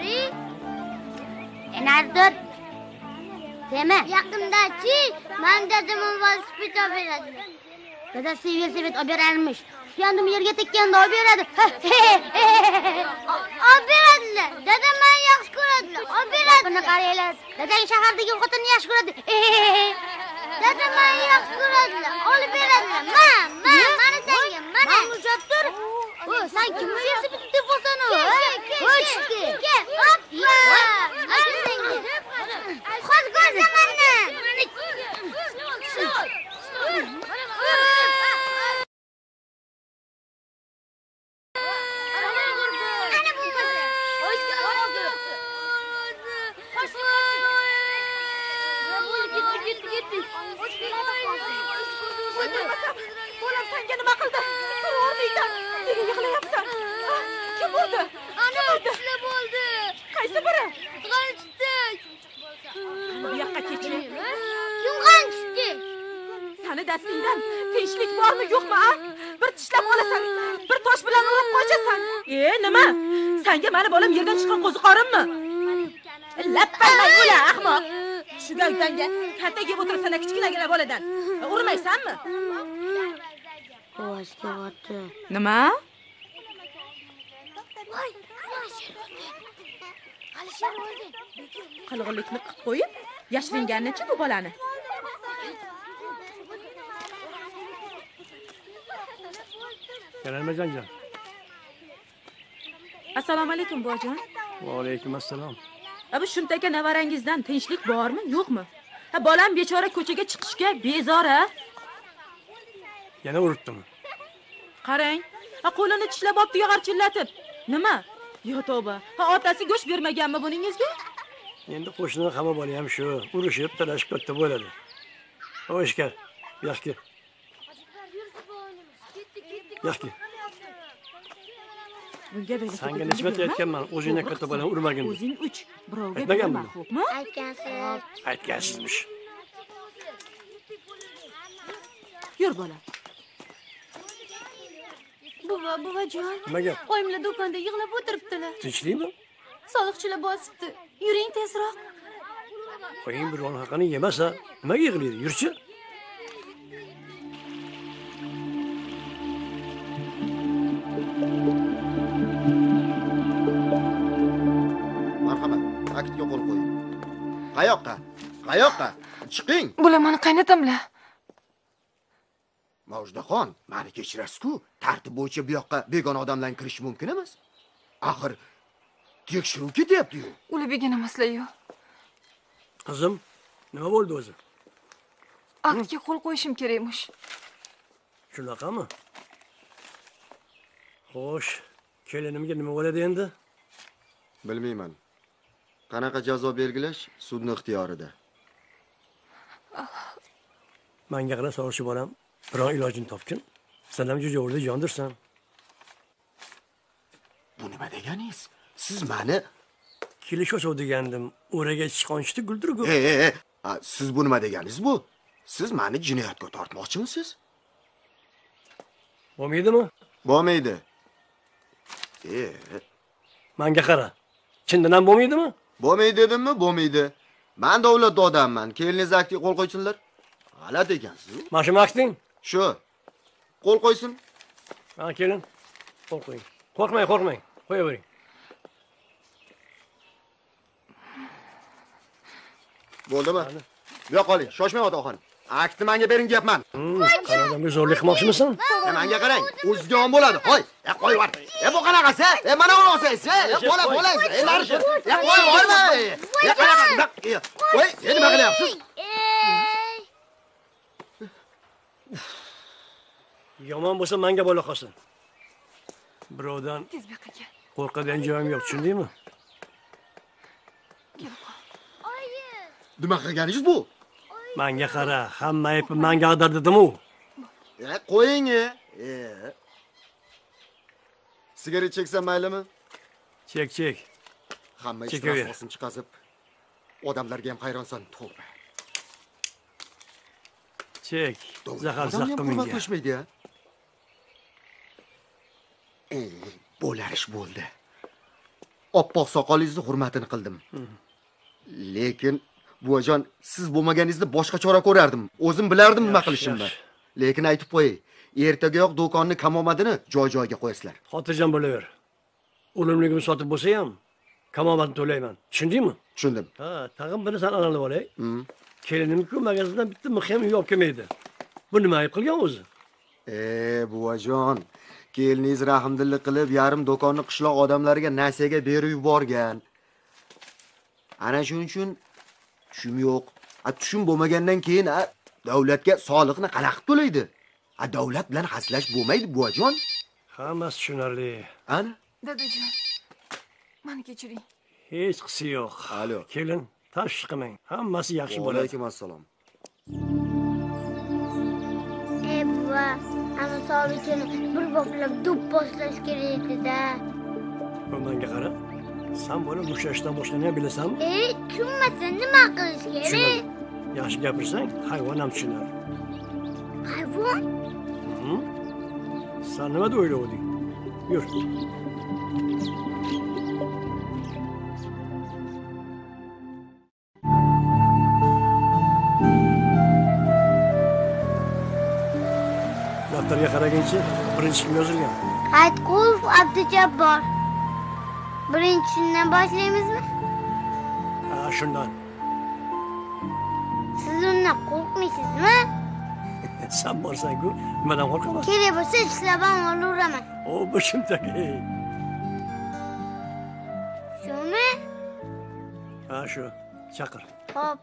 bori? Nardur. Deme. Yaqindachi, men dadamon velosiped olib beradi. Dadasi velosiped olib berarmish. Yandım yerga tekkanda olib beradi. Olib beradilar. Dadam meni yaxshi ko'radilar. Olib beradi. Buni qaranglar. Dadang shahardagi xotinni yaxshi ko'radi. Dadam meni yaxshi ko'radilar. Olib beradilar. Mana senga, mana. Mujatdir. O, sen kimni velosiped deb bo'lsan o? O'chdi. Hoppa. Mana senga. Hozir ko'rsamanni. Bolam senga nima qildi? O'rningdan nega yig'layapsan? Kim bo'ldi? Ana, ishlar bo'ldi. Qaysi biri? G'anchdi. Bu yoqqa keching. Kim g'anchdi? Sani dastingdan tinchlik bormi yo'qmi? Bir tishlab olasan, bir tosh bilan urib qo'yasan. Nima? Senga meni bolam yerdan chiqqan qo'ziqorinmi? Lappayman o'la ahmoq. Shu gavdanga katta yeb o'tirsan kichkinagina boladan. Urmaysanmi? Ovozga o'tdi. Nima? Qilg'inlikni qilib qo'yib, yashiringanini-chi bu bolani? Kalamajonjon. Assalomu alaykum buvajon. Va alaykum assalom. Bu shuntaga navarangizdan tinchlik bormi, yo'qmi? Bolam bechora ko'chaga chiqishga bezora. Yana uribdimi? Qarang, qo'lini tishlab olibdi yog'archillatib. Nima? Yo tavba. Otasi go'sht bermaganmi buningizga? Endi qo'shnining hamma bola ham shu, urushib, talashib katta bo'ladi. O'shkar, yaxshi. Yaxshi. Bunga beli. Senga nechta aytganman, o'zingga katta bola urmagin. O'zing 3, birovga Aytmaganmi? berma, xo'pmi? Aytgansiz. Aytgansizmish. Yur bolam. Buvajon. Nimaga? Oyimlar do'konda yig'lab o'tiribdilar. Tinchlikmi? Soliqchilar bosibdi. Yuring tezroq. Oying biron haqini yemasa, nimaga yig'laydi? Yurchi. Marhamat, aktga qo'l qo'ying. Qayoqqa? Qayoqqa? Chiqing. Bular meni qaynatamlar. Mavjdaxon, meni kechirasiz-ku. Tartib bo'yicha bu yoqqa begona odamlarning kirishi mumkin emas. Axir tekshiruv ketyapti-yu. Ular begona emaslar-yu. Qizim, nima bo'ldi o'zi? Aktga qo'l qo'yishim kerakmish. Shunaqami? Xo'sh, kelinimga nima bo'ladi endi? Bilmayman. Qanaqa jazo belgilash sudning ixtiyorida. Menga qara sovchi bolam, biron ilojini topgin. Sen ham jo'jovurda jondirsan. Bu nima deganingiz? Siz meni Kelishoshuv degandim. O'raga chiqonchdi guldirgu. Siz bu nima deganingiz bu? Siz meni jinoyatga tortmoqchimisiz? Bo'lmaydimi? Bo'lmaydi. Menga qara. Chindan ham bo'lmaydimi? Bo'lmaydi dedimmi? Bo'lmaydi. Men davlat odamman. Keliningiz aktga qo'l qo'ysinlar. G'alati ekansiz. Mana shu makting. Shu. Qo'l qo'ysin. Ha, kelin. Qo'l qo'ying. Qo'rqmang. Qo'yavering. Bo'ldimi? Bu yoqqa oling. Shoshmang otaxon. Aktni menga bering deyapman. Qarodamga zo'rlik qilmoqchimisan? Menga qarang. O'zingizga ham bo'ladi. Qo'y. Qo'y var. Bu qanaqasi? Mana uni olsangiz. Bola. Narishi. Qo'yma. Qanaqa? Qo'y. Nima qilyapsiz? Yomon bo'lsa menga bola qolsin. Birovdan Tez bu yoqqa. qo'rqadigan joyim yo'q, tushundingmi? Nima qilganingiz bu? Menga qara, hamma aybi menga ag'dar dedim-u. Qo'ying. Sigaret cheksam maylimi? Chek. Hamma Chekaver. ishtirasini chiqazib, odamlarga ham hayronsan, to'g'ri. Chek. Zahar zaqqa menga. Qilishmaydi-ya. Bo'larish bo'ldi. oppoq soqolingizni hurmatini qildim. Lekin buvajon, siz bo'lmaganingizda boshqa chora ko'rardim. O'zim bilardim nima qilishimni. Lekin aytib qo'yay, ertagayoq do'konni kamomadini joy-joyiga qo'yasizlar. Xotirjam bo'laver. O'limligimni sotib bo'lsa ham kamomatni to'layman. Tushundingmi? Tushundim. Ha, tag'in buni san anglab olay. Kelinim-ku magazindan bitta mix ham uyib kelmaydi. Bu nima ayb qilgan o'zi? Buvajon, keliningiz rahmdillik qilib yarim do'konni qishloq odamlariga nasiyaga berib yuborgan. Ana shuning uchun tushum yo'q. Tushum bo'lmagandan keyin davlatga soliqni qanaqib to'laydi? Davlat bilan haslash bo'lmaydi, buvajon. Hammasi tushunarli. Ana, Dadajon, meni kechiring. Hech qisi yo'q. Alo. Kelin, tashvish qilmang. Hammasi yaxshi bo'ladi. Alaykum assalom. Buva, ana sovichini bir boplab do'pposlash kerak edi-da. Menga qara. Sen buni mushashdan boshqa ne bilasanmi? Tushunmasa nima qilish kerak? Tushunadi. Yaxshi gapirsang, hayvon ham tushunar. Hayvon? Sen nima deb o'ylavding? Yur. Daftarga qaragancha, birinchi kim yozilgan? Qaytqulov Abdujabbor. Birinchisidan boshlaymizmi? Ha, shundan. Siz undan qo'rqmaysizmi? Sen borsan-ku, nimadan qo'rqaman? Kerak bo'lsa ishlab ham olaveraman. O, boshimdagi. Shumi? Ha, shu. Chaqir. Xo'p.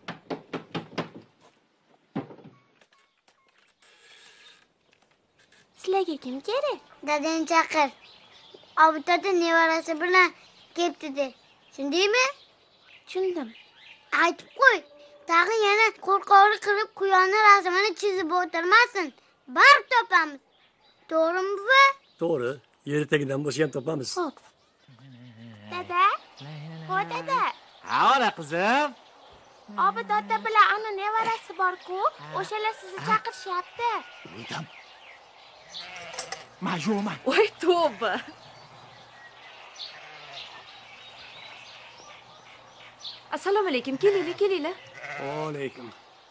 Sizlarga kim kerak? Dadang chaqir. Obidada nevarasi bilan ketdi. Tushundingmi? Tushundim. Aytib qo'y. Tag'in yana qo'rqoqlik qilib quyonni rasmini chizib o'tirmasin. Barib topamiz. To'g'rimi buva? To'g'ri. Yer tagidan bo'lsa ham topamiz. Xo'p. Dada? Ho, dada. Ha, ola qizim. Obid ota bilan ana nevarasi bor-ku, o'shalar sizni chaqirishyapti. O'ydim. Majuma. Voy tavba. Assalomu alaykum. Kelinglar. Alaykum.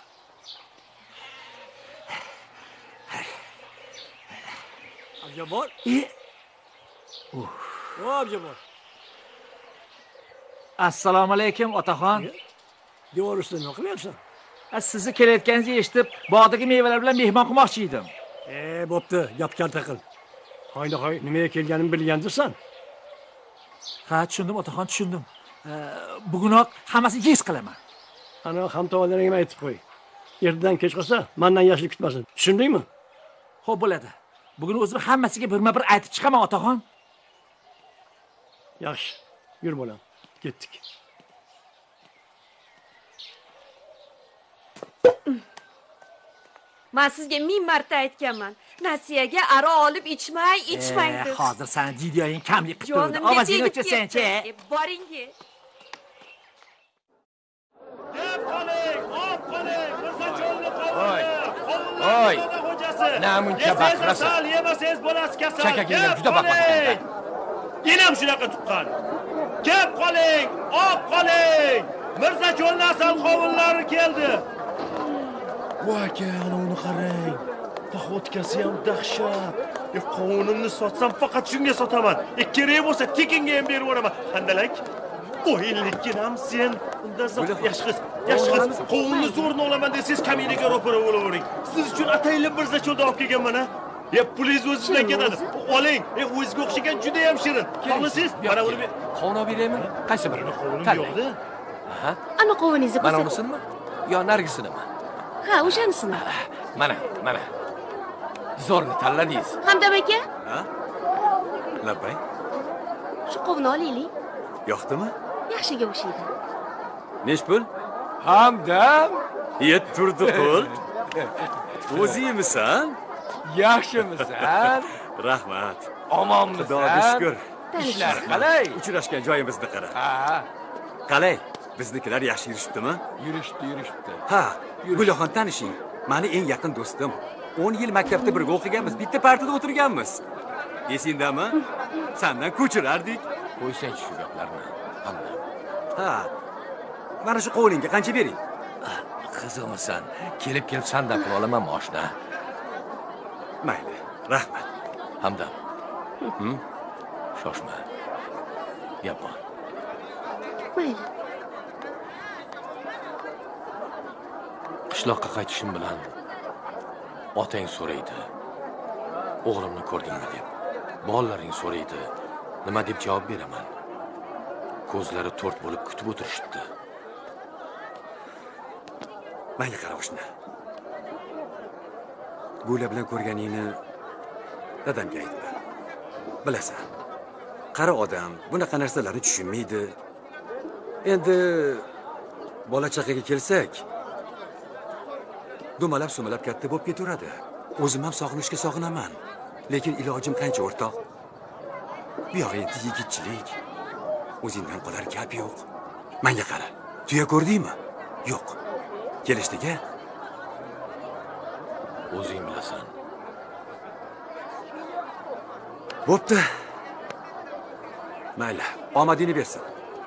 Abjabor. Abjabor. Assalomu alaykum otaxon. Devor ustida nima qilyapsan? Sizni kelayotganingizni eshitib, bog'dagi mevalar bilan mehmon qilmoqchi edim. Bo'pti, gap kalta qil. Hoynahoy nimaga kelganimni bilgandirsan? Ha, tushundim otaxon, tushundim. Bugunoq hammasini his qilaman. Ana hamtovollaringga aytib qo'y. Ertadan kech qolsa, mendan yaxshilik kutmasin. Tushundingmi? Xo'p bo'ladi. Bugun o'zim hammasiga birma-bir aytib chiqaman otaxon. Yaxshi. Yur bolam. Ketdik. Men sizga 1000 marta aytganman. Nasiyaga aro olib ichmang deb. Hozir seni didiyoying kamlik qilib turdi. Jonimga Ovozingni tegib o'chirsanchi. Boring. Oy. Namuncha baqirasan. Yemasangiz bolasi kasal. Chakaginglar juda baqiradi. Yenam shunaqa tuqqan. Kep qoling, op qoling. Mirza Cho'lnasal qovunlari keldi. Voy aka, ana uni qarang. Paxotkasi ham dahshat. Qovunimni sotsam faqat shunga sotaman. Kerak bo'lsa tekinga ham berib yuboraman. Handalak. O'yinlikkinam sen. Undan yaxshi qiz. Qovunni zo'rni olaman desangiz kaminaga ro'para bo'lavering. Siz uchun atayli Mirza Cho'lda olib kelganman a. Pulingiz o'zingizdan ketadi. Oling. O'zingizga o'xshagan juda ham shirin. Xohlasangiz, mana uni Qovun olib beraymi? Qaysi birini? qovunim yo'qda. Ana qovuningizni Mana ko'rsating. unisinimi? Yo narigisinimi? Ha, o'shanisini. Mana. Zo'rni tanladingiz. Hamdam aka, Ha? Labbay. shu qovunni olaylik. Yoqdimi? Yaxshiga o'xshaydi. Nech pul? Hamdam. Yet turdi qo'l. O'zingmisan? Yaxshimisan? Rahmat. Omonmisan? Xudoga shukr. Ishlar qalay? Uchrashgan joyimizni qara. Ha. Qalay? Biznikilar yaxshi yurishibdimi? Yurishibdi. Ha, Guloxon tanishing. Meni eng yaqin do'stim. 10 yil maktabda birga o'qiganmiz, bitta partada o'tirganmiz. Esingdami? Sendan ko'chirardik. Qo'ysang shu gaplarni. Hamdam. Ha. Mana shu qovlingga qancha bering? Qiziqmisan? Kelib sandan pul olaman oshna. Mayli, rahmat. Hamdam. Shoshma. Gap bor. Mayli. Qishloqqa qaytishim bilan otang so'raydi. O'g'limni ko'rdingmi deb. Bolalaring so'raydi. Nima deb javob beraman? Ko'zlari to'rt bo'lib kutib o'tirishibdi. Menga qara o'shni. Gula bilan ko'rganingni dadamga aytma. Bilasan. Qari odam bunaqa narsalarni tushunmaydi. Endi bola chaqaga kelsak, dumalab-sumalab katta bo'lib ketaveradi. O'zim ham sog'inishga sog'inaman. Lekin ilojim qancha o'rtoq? Bu yoq endi yigitchilik. O'zingdan qolar gap yo'q. Menga qara. Tuya ko'rdingmi? Yo'q. Kelishdiga? O'zing bilasan. Bo'pti. Mayli, omadingni bersin.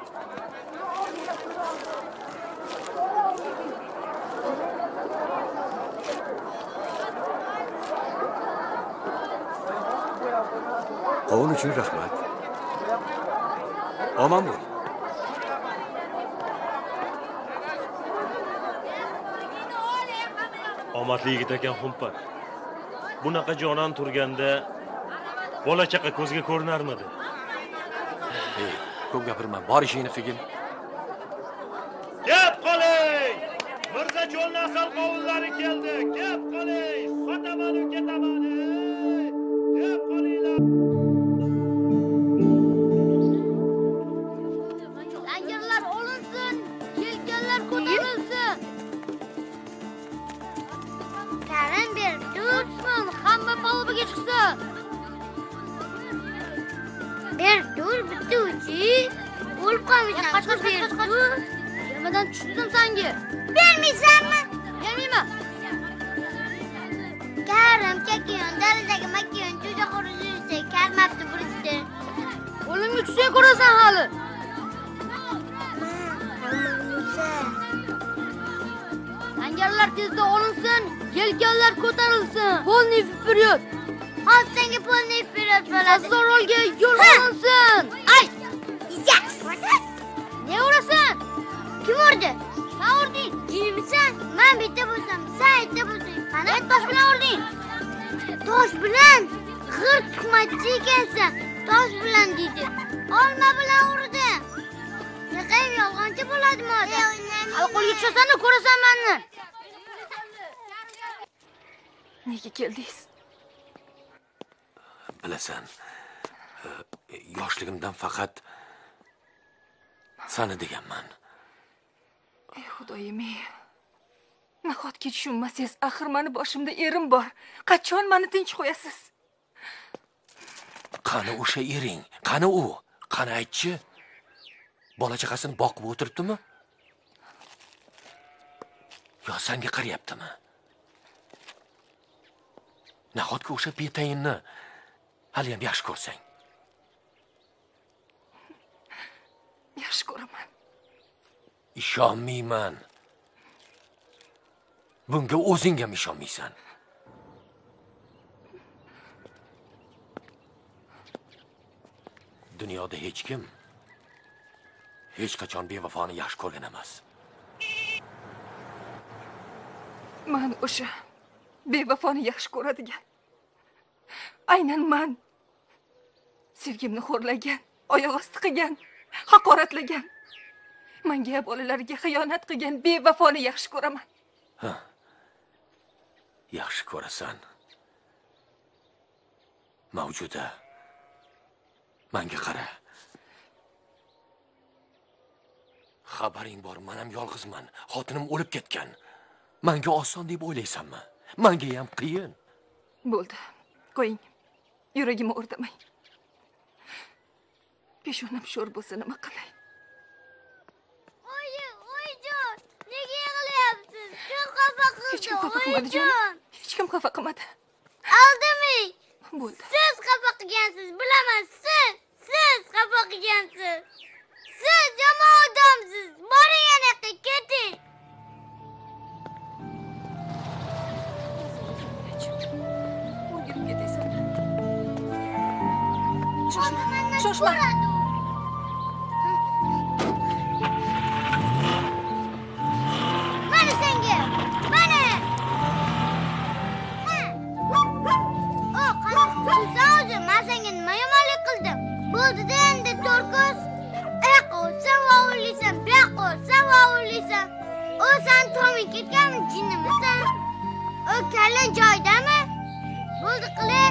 Qovun uchun rahmat. Omon bo'l. Omadli yigit ekan Xumpar. Bunaqa jonon turganda bola chaqa ko'zga ko'rinarmidi? Ko'p gapirma, bor ishingni qilgin. Gap qoling! Mirzacho'l nasl qovunlari keldi. Gap qoling! Sotaman u ketaman. Gap qolinglar. Langarlar olinsin, kelganlar ko'tarilsin. Karim ber, Tutsin, hamma palubaga chiqsin. ber, dur, bitta uchi. O'lib qolmaysan. Qoch. Nimadan tushdim senga? Bermaysanmi? Bermayman. Karim chakiyon, daladagi makiyon, juda qurishdi, karmabdi burishdi. Qo'limga tushsang ko'rasan hali. Langarlar tezda olinsin, kelganlar ko'tarilsin. Polniy vperyod. Hozir senga polniy vperyod bo'ladi. Azorolga yo'l olinsin. Ay! Ne urasan? Kim urdi? Sen urding. Kimsan? Men bitta bo'lsam, sen bitta bo'lsang. Qani? Tosh bilan urding. Tosh bilan? G'ir tuhmatchi ekansan. Tosh bilan deydi. Olma bilan urdi. Naqayim yolg'onchi bo'ladimi odam? Hali qo'lga tushasan-da ko'rasan menni. Nega keldingiz? Bilasan, yoshligimdan faqat sani deganman. Ey xudoyim-ey. Nahotki tushunmasangiz, axir meni boshimda erim bor. Qachon meni tinch qo'yasiz? Qani o'sha ering? Qani u? Qani aytchi? Bola chaqasini boqib o'tiribdimi? Yo senga qarayaptimi? Nahotki o'sha betayinni hali ham yaxshi ko'rsang? Yaxshi ko'raman. Ishonmayman. Bunga o'zing ham ishonmaysan. Dunyoda hech kim hech qachon bevafoni yaxshi ko'rgan emas. Men o'sha bevafoni yaxshi ko'radigan. Aynan men sevgimni xo'rlagan, oyoq osti qilgan, haqoratlagan, menga bolalariga xiyonat qilgan bevafoni yaxshi ko'raman. Yaxshi ko'rasan. Mavjuda. Menga qara. Xabaring bor, men ham yolg'izman. Xotinim o'lib ketgan. Menga oson deb o'ylaysanmi? Menga ham qiyin. Bo'ldi. Qo'ying. Yuragimni o'rtamang. Peshonam sho'r bo'lsa nima qilay? Oyijon, nega yig'layapsiz? Kim xafa qildi? Hech kim xafa qilmadi jonim. Hech kim xafa qilmadi. Aldamang. Bo'ldi. Siz xafa qilgansiz, bilaman, siz. siz xafa qilgansiz. Siz yomon odamsiz. Boring anaqa, keting. O'rgilib ketasan. Shoshma. Mana senga. Mana. O, qanaqa o'zi? Men senga nima yomonlik qildim? Bo'ldi-da endi to'rko'z. Uyoqqa o'tsan vovullaysan, bu yoqqa o'tsan vovullaysan. O, sen to'ming ketganmi, jinnimisan? O, kallang joyidami? Bo'ldi qilay.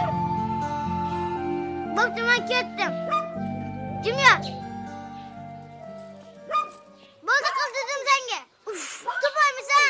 Bo'pti, men ketdim. Jim yur. Bo'ldi qil dedim senga. Uf, to'paymisan?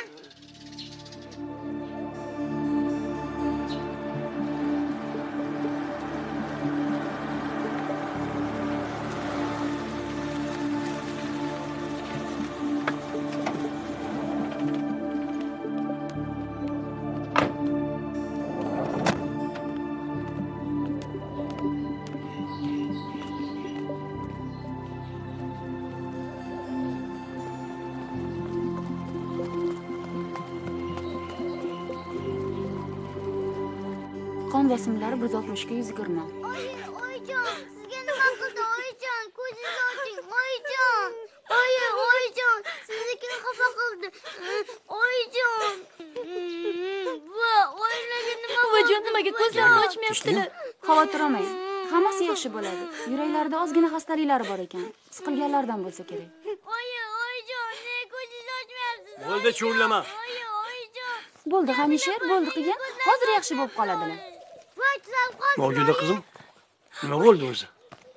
Qon bosimlari 160 ga 120. Oyijon, sizga nima qildi oyijon? Ko'zingizni oching, oyijon. Oyijon, siznikini xafa qildi. Oyijon. Va, oyilarga nima qildi? Buvajon, nimaga ko'zlarini ochmayaptilar? Xavotir olmang. Hammasi yaxshi bo'ladi. Yuraklarida ozgina xastaliklari bor ekan. Siqilganlardan bo'lsa kerak. Oyijon, ne ko'zingizni ochmayapsiz? Bo'ldi, chuvlama. Oyijon. Bo'ldi, Hamisher, bo'ldi qilgan. Hozir yaxshi bo'lib qoladilar. Voy, tuzalib qoldim. Mavjuda qizim. Nima bo'ldi o'zi?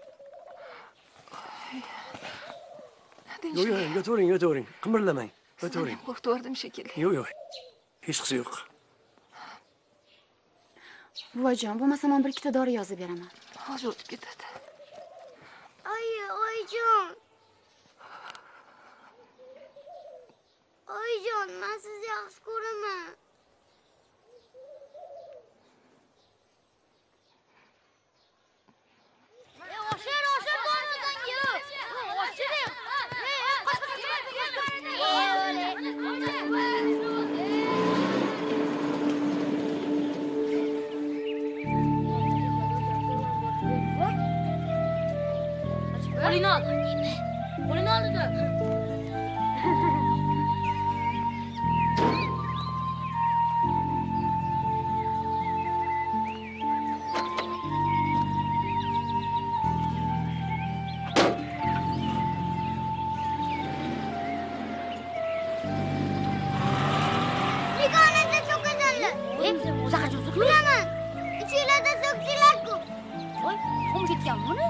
Yo'q, yo'tavering. Qimirlamang. Yo'tavering. Qo'rqitvordim shekilli. Yo'q. Hech qisi yo'q. Buvajon, bo'lmasa men bir ikkita dori yozib beraman. Hozir o'tib ketadi. Oyijon. Oyijon, men sizni yaxshi ko'raman. Oshir, bormadan yur. Oshiring. Qo'lingni ol. Qo'lingni ol dedi. Begonada so'kizanlar. Zahar so'klar. Bilaman. Ichinglarda so'kdilar-ku. Voy, qum ketgan buni.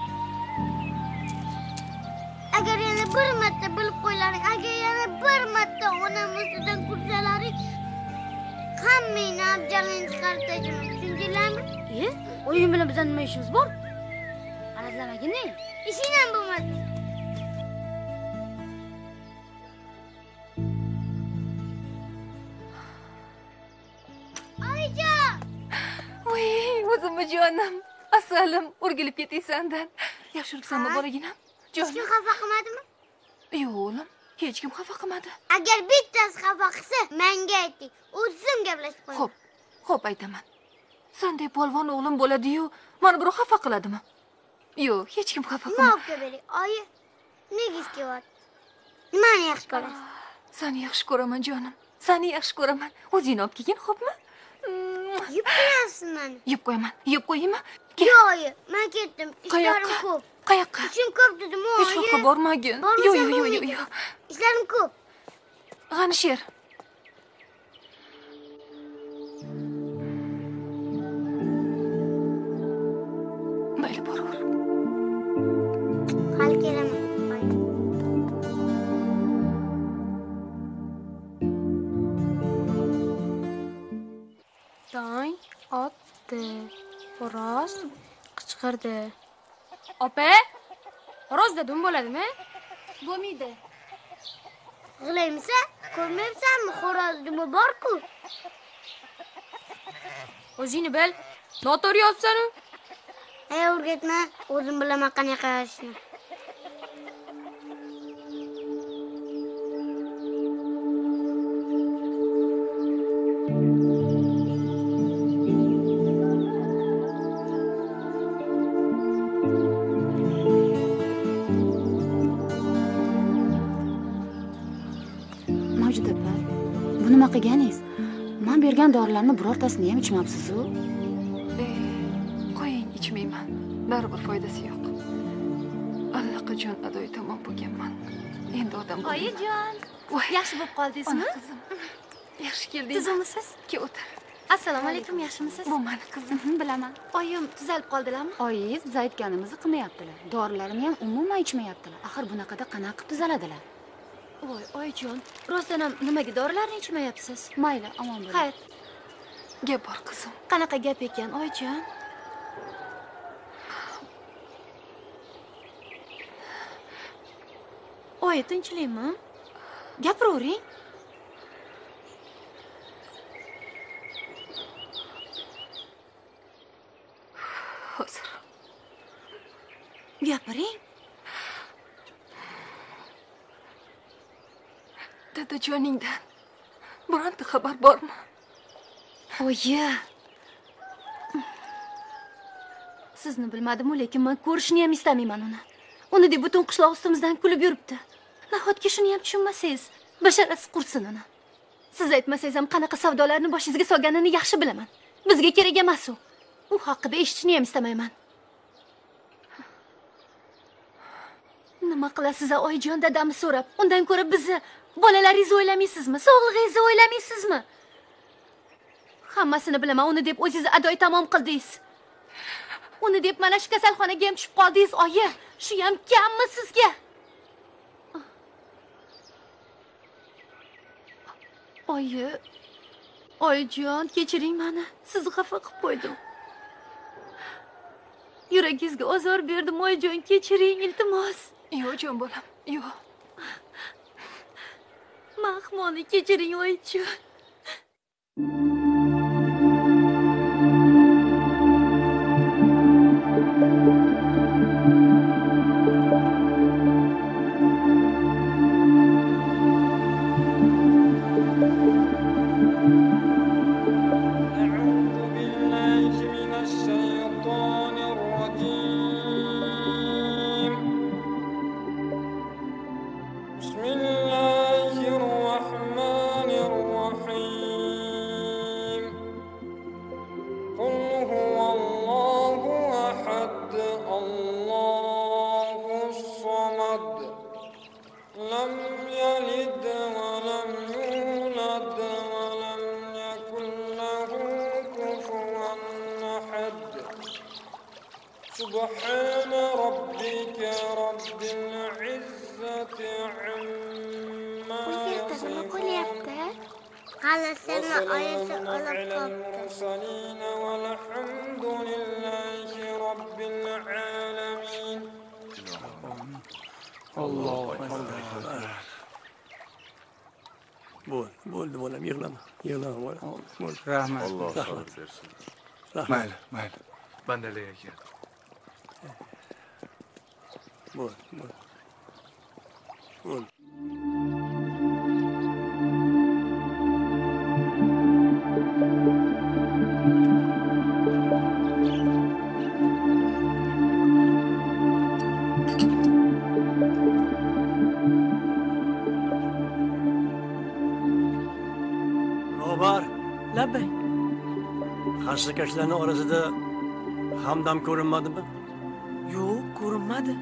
Agar yana bir marta bilib qo'ylaring, agar yana bir marta onam ustidan kursalaring, hammangni abjalingni chiqarib tashlaman. Tushundinglarmi? Oyim bilan bizning nima ishimiz bor? Arazlamagin-ne? Ishing ham bo'lmadi. Oyijon! Voy, o'zimmi jonim. Asalim, o'rgilib ketaysandan. Yaxshiribsanmi bolaginam? Hech kim xafa qilmadimi? Yo'q, o'g'lim. Hech kim xafa qilmadi. Agar bittasi xafa qilsa, menga ayting. O'zim gaplashib qo'yaman. Xo'p, aytaman. Sendek polvon o'g'lim bo'ladi-yu, meni birov xafa qiladimi? Yo'q, hech kim xafa qilmadi. Nima olib bering? Oyi, nega ishlayapti? Nimani yaxshi ko'rasiz? Seni yaxshi ko'raman, jonim. Seni yaxshi ko'raman. O'zingni olib kelgin, xo'pmi? Yeb qo'yasiz meni. Yeb qo'yaman. Yeb qo'yaymi? Yo'q, oyi, men ketdim. Ishlarim ko'p. Qayoqqa? Ishim ko'p dedim, oyi. Hech yoqqa bormagin. Yo'q. Ishlarim ko'p. G'anisher. Mayli, boraver. Hali kelaman. Tong otdi. Xo'roz qichqirdi. Opa, xo'roz dedim bo'ladimi? Bo'lmaydi. G'ilaymisan? Ko'rmayapsanmi? Xo'roz nima bor-ku? O'zingni bil. Noto'g'ri yozsan-u. o'rgatma, o'zim bilaman qanaqa qilishni. Mavjud opa, bu nima qilganingiz? Men bergan dorilarni birortasini ham ichmabsiz-ku? Qo'ying, ichmayman. Baribir foydasi yo'q. Allaqachon adoy tamom bo'lganman. Endi odam Oyijon, yaxshi bo'lib qoldingizmi? Yaxshi keldingiz. Tuzukmisiz? Ke o'tir. Assalomu alaykum, yaxshimisiz? Bu mani qizim. Bilaman. Oyim tuzalib qoldilarmi? Oyingiz biz aytganimizni qilmayaptilar. Dorilarini ham umuman ichmayaptilar. Axir bunaqada qanaqa qilib tuzaladilar? Voy, oyijon, rostdan ham nimaga dorilarni ichmayapsiz? Mayli, omon bo'ling. Xayr, Gap bor qizim. qanaqa gap ekan, oyijon? Oyi, tinchlikmi? Gapiravering. Hozir. Gapiring. Dadajoningdan bironta xabar bormi? Oyi. Sizni bilmadim-ku, lekin men ko'rishni ham istamayman uni. Uni deb butun qishloq ustimizdan kulib yuribdi. Nahotki shuni ham tushunmasangiz, basharasi qursin uni. Siz aytmasangiz ham qanaqa savdolarni boshingizga solganini yaxshi bilaman. Bizga kerak emas u. U haqida eshitishni ham istamayman. Nima qilasiz, oyijon, dadamni so'rab, undan ko'ra bizni bolalaringizni o'ylamaysizmi? Sog'lig'ingizni o'ylamaysizmi? Hammasini bilaman, uni deb o'zingiz adoy tamom qildingiz. Uni deb mana shu kasalxonaga ham tushib qoldingiz, oyi. Shu ham kammi sizga? Oyi, oyijon, kechiring meni. Sizni xafa qilib qo'ydim. Yuragingizga ozor berdim, oyijon, kechiring, iltimos. Yo'q, jon bolam, yo'q. Mahmoni kechiring, oyijon. سبحان ربك رب العزة عما يصفون وسلام على المرسلين والحمد لله رب العالمين. الله أكبر. bo'ldi bolam, yig'lama bolam. Rahmat. Alloh sabr bersin. Mayli. Bandalik ekan. Bo'ldi. Robar. Labbay. Qarshikashlarning orasida Hamdam ko'rinmadimi? Yo'q, ko'rinmadi.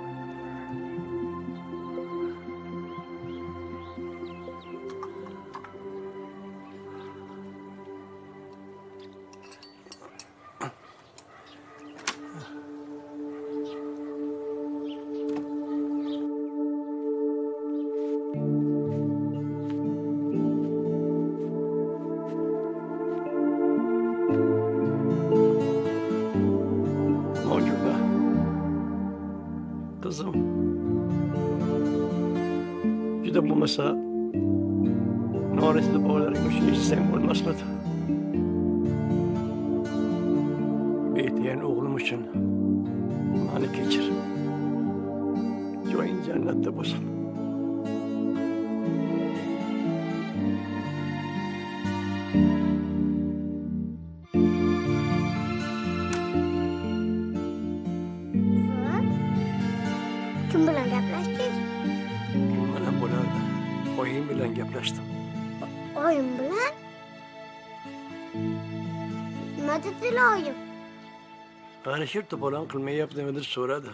Kızım. Juda bo'lmasa norisli bolalarga o'shani eshitsang bo'lmasmidi? Betiyan o'g'lim uchun Mani kechir. Joying jannatda bo'lsin. Kim bilan gaplashdingiz? Kim bilan bo'lardi? Oying bilan gaplashdim. Oyim bilan? Nima dedilar oyim? G'anishir to'polon qilmayaptimi deb so'radi.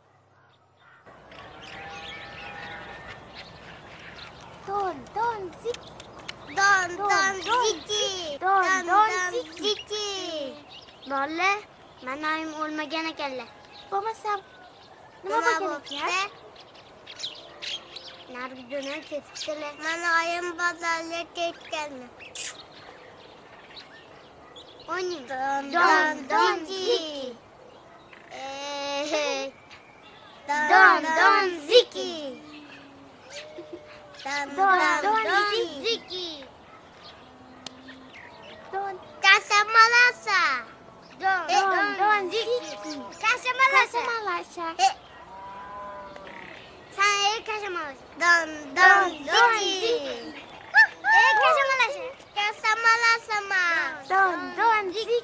Don zik. Don ziki. Don ziki. Bola, mana oyim o'lmagan ekanlar. Bo'lmasam nima bo'lgan ekan? Nargidan ketdilar. Mana oyim bozorga ketganlar. Oning don ziki. Don ziki. Don ziki. Don kasamalasa. Don ziki. Kasamalasa. Sen kasamalasa. Don ziki. Kasamalasa. Kasamalasa ma. Don ziki.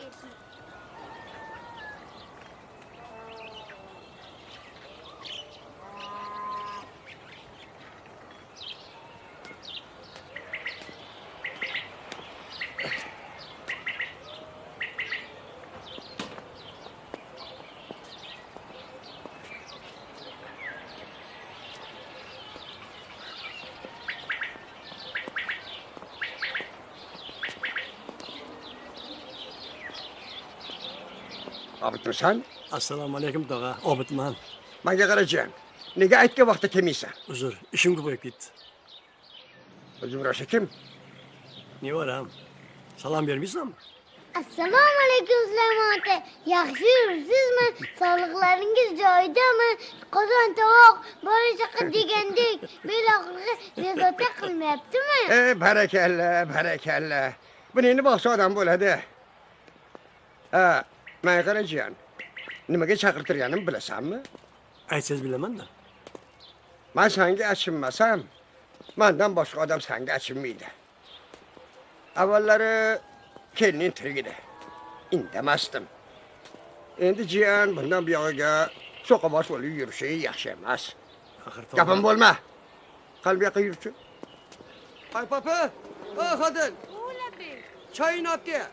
Obidmisan? Assalomu alaykum tog'a. Obidman. Menga qarachi. Nega aytgan vaqtda kelmaysan? Uzr, ishim ko'payib ketdi. O'zim Rasha kim? Nevaram. Salom bermaysanmi? Assalomu alaykum Sulaymon aka. Yaxshi yursizmi? Sog'liqlaringiz joyidami? Qozon tovoq, bola chaqa degandek beloqqa bezovta qilmayaptimi? Barakalla, barakalla. Buni endi boshqa odam bo'ladi. Ha, menga qarachiyan. Nimaga chaqirtirganimni bilasanmi? Aytsangiz bilaman-da. Men senga achinmasam, mendan boshqa odam senga achinmaydi. Avvallari kelinin tirigida indamasdim. Endi jiyan bundan buyog'iga so'qabosh bo'lib yurishi yaxshi emas. Gapim bo'lma. Qalbi yoqqa yurchi. Ay papa, xotin. Choyini olib kel.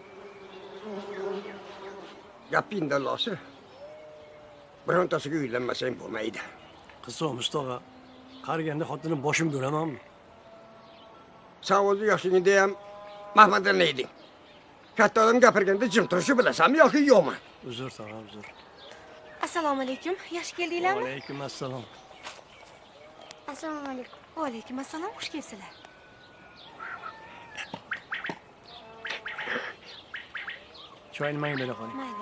Gapingda losi. Birontasiga uylanmasang bo'lmaydi. Qisomiz tog'a. Qariganda xotinim boshim bo'lamanmi? Sen o'zi yoshligingda ham Mahmaddan ne eding? Katta odam gapirganda jim turishni bilasanmi yoki yo'qmi? Uzr tog'a, uzr. Assalomu alaykum. Yaxshi keldinglarmi? Va alaykum assalom. Assalomu alaykum. Va alaykum assalom. Xush kelibsizlar. Choyni menga bera qoling. Mayli.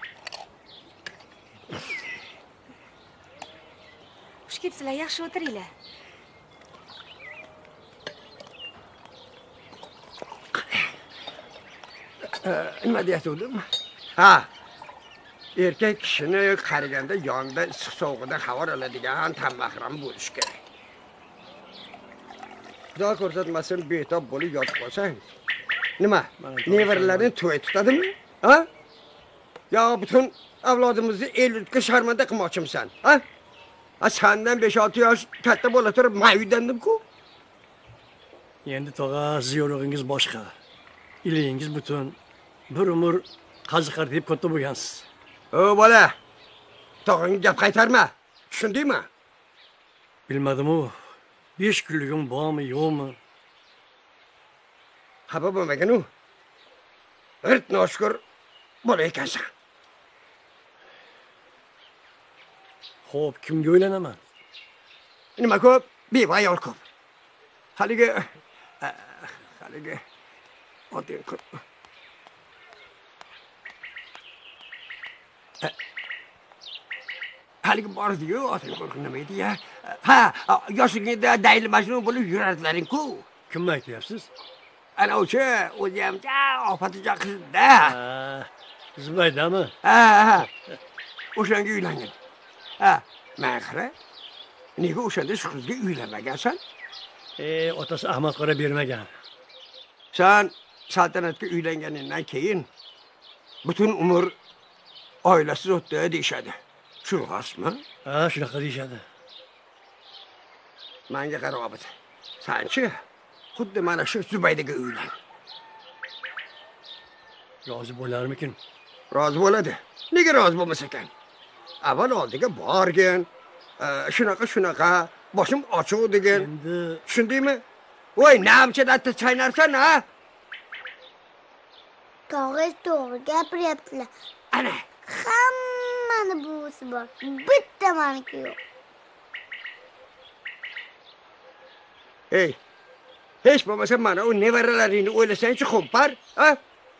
Xush kelibsizlar. Yaxshi o'tiringlar. Nima deyatuvdim? Ha. Erkak kishini qariganda yonida issiq sovuqidan xabar oladigan tanbahram bo'lish kerak. Xudo ko'rsatmasin betob bo'lib yotib qolsang. Nima? Nevaralaring to'y tutadimi? Ha? Yo butun avlodimizni el yurtga sharmanda qilmoqchimisan? Ha? Sendan 5-6 yosh katta bo'la turib men uydandim-ku. Endi tog'a ziyorlig'ingiz boshqa. Ilingiz butun. Bir umr qaziqar deb katta bo'lgansiz. O bola. Tog'angga gap qaytarma. Tushundingmi? Bilmadim-u. 5 kunligim bormi, yo'qmi? Xabar bo'lmagan-u. G'irt noshkur bola ekansan. Xo'p, kimga o'ylanaman? Nima ko'p? Beva ayol ko'p. Haligi oting ko'p. Haligi bordi-yu, oting ko'p nima edi-ya? Ha, yoshligingda dayli majnun bo'lib yurardilaring-ku. Kimni aytyapsiz? Ana o'sha o'zi ham ofatiga qiz-da. Zubaydami? Ha. O'shanga uylangan. Ha, Mahira. Nega o'shanda shu qizga uylanmagansan? Otasi Ahmad qora bermagan. Sen saltanatga uylanganingdan keyin butun umr oilasiz o'tdi deyishadi. Shu rostmi? Ha, shunaqa deyishadi. Menga qara Obid. Sanchi xuddi mana shu Zubaydaga uylan. Rozi bo'larmikin? Rozi bo'ladi. Nega rozi bo'lmas ekan? Avval oldiga borgin. Shunaqa, boshim ochiq degan. Tushundingmi? Voy, namchadan chaynarsan, ha? To'g'ri gapiryaptilar. Ana, hammani buvisi bor. Bitta meniki yo'q. Hey. Hech bo'lmasa mana u nevaralaringni o'ylasang-chi, xo'mpar, ha?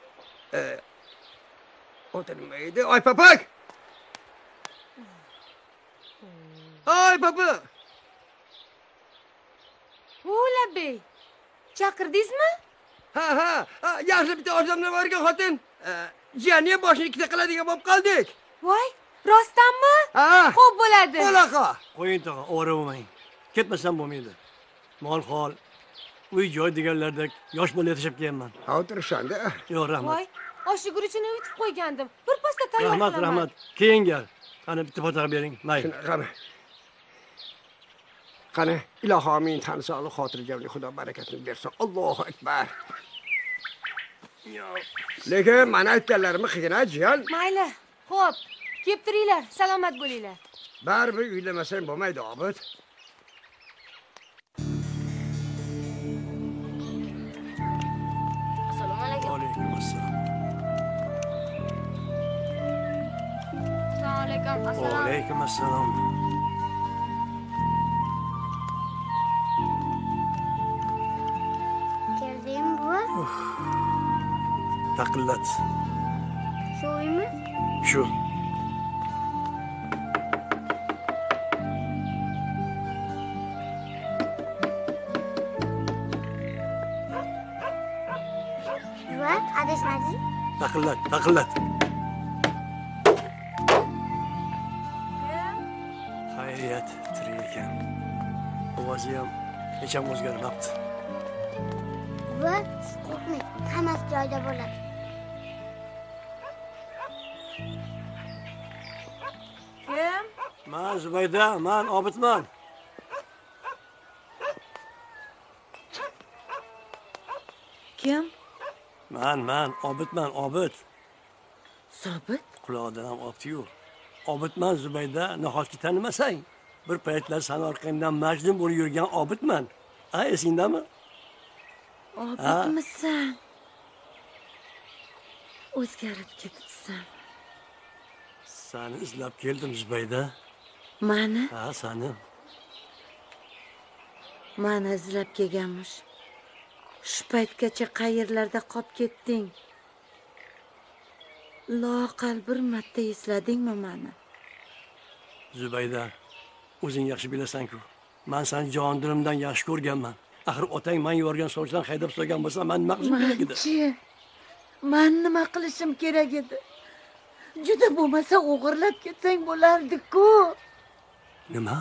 O'tirmaydi. Oy, papak! Oy, papa! O'labey, chaqirdingizmi? Ha, yaxshi bitta odamlar borgan xotin. Jiyani boshini ikkita qiladigan bo'lib qoldik. Voy, rostdanmi? Ha. Xo'p bo'ladi. Bo'laqa. Qo'ying tog'a, ovora bo'lmang. Ketmasam bo'lmaydi. Mol hol, uy joy deganlardek yosh bola yetishib kelganman. Ha, o'tirishanda. Yo'q, rahmat. Voy, oshi guruchini yutib qo'ygandim. Bir pasda tayyor qilaman. Rahmat. Keyin gal. Qani bitta fotoga bering. Mayli. Qani, iloho amin, tani sog'lik, xotirjamlik, Xudo barakatini bersin. Allohu akbar. Lekin mana aytganlarimni qilgin-a, jiyan. Mayli. Xo'p, kelib turinglar, salomat bo'linglar. Baribir uylamasang bo'lmaydi, Obid. Assalomu alaykum. Alaykum assalom. Assalomu alaykum. Alaykum assalom. Keldingmi buva? Taqillat. Shu uymi? Shu. Buva, adashmading? Taqillat. Xayriyat, tirik ekan. Ovozi ham hech ham o'zgarmabdi. Buva, qo'rqmang, hammasi joyida bo'ladi. Kim? Man Zubayda, man Obidman. Kim? Man Obidman, Obid. Sobit? Quloqdan ham opti-yu. Obidman Zubayda, nahotki tanimasang? Bir paytlar san orqangdan majnun bo'lib yurgan Obidman. Ha, esingdami? Obidmisan? O'zgarib ketibsan. Seni izlab keldim Zubayda. Mani? Ha, seni. Mani izlab kelganmish. Shu paytgacha qayerlarda qolib ketding? Loaqal bir marta esladingmi mani? Zubayda, o'zing yaxshi bilasan-ku. Men seni jon dilimdan yaxshi ko'rganman. Axir otang men yuborgan sochdan haydab solgan bo'lsa, men nima qilishim kerak edi? Men nima qilishim kerak edi? Juda bo'lmasa o'g'irlab ketsang bo'lardi-ku. Nima?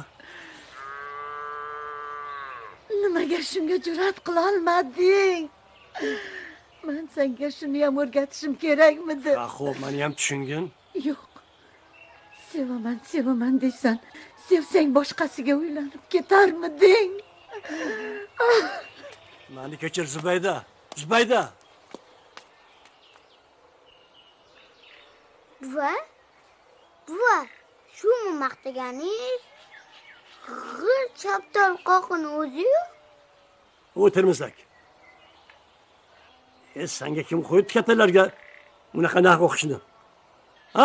Nimaga shunga jur'at qila olmading? Men senga shuni ham o'rgatishim kerakmidi? Ha, xo'p, meni ham tushungin. Yo'q. Sevaman deysan. Sevsang boshqasiga uylanib ketarmiding? Meni kechir Zubayda. Buva, shumi maqtaganingiz? G'ir chaptal qoqini o'zi-yu? O'tirmasak. Senga kim qo'yibdi kattalarga bunaqa narx o'qishni? Ha?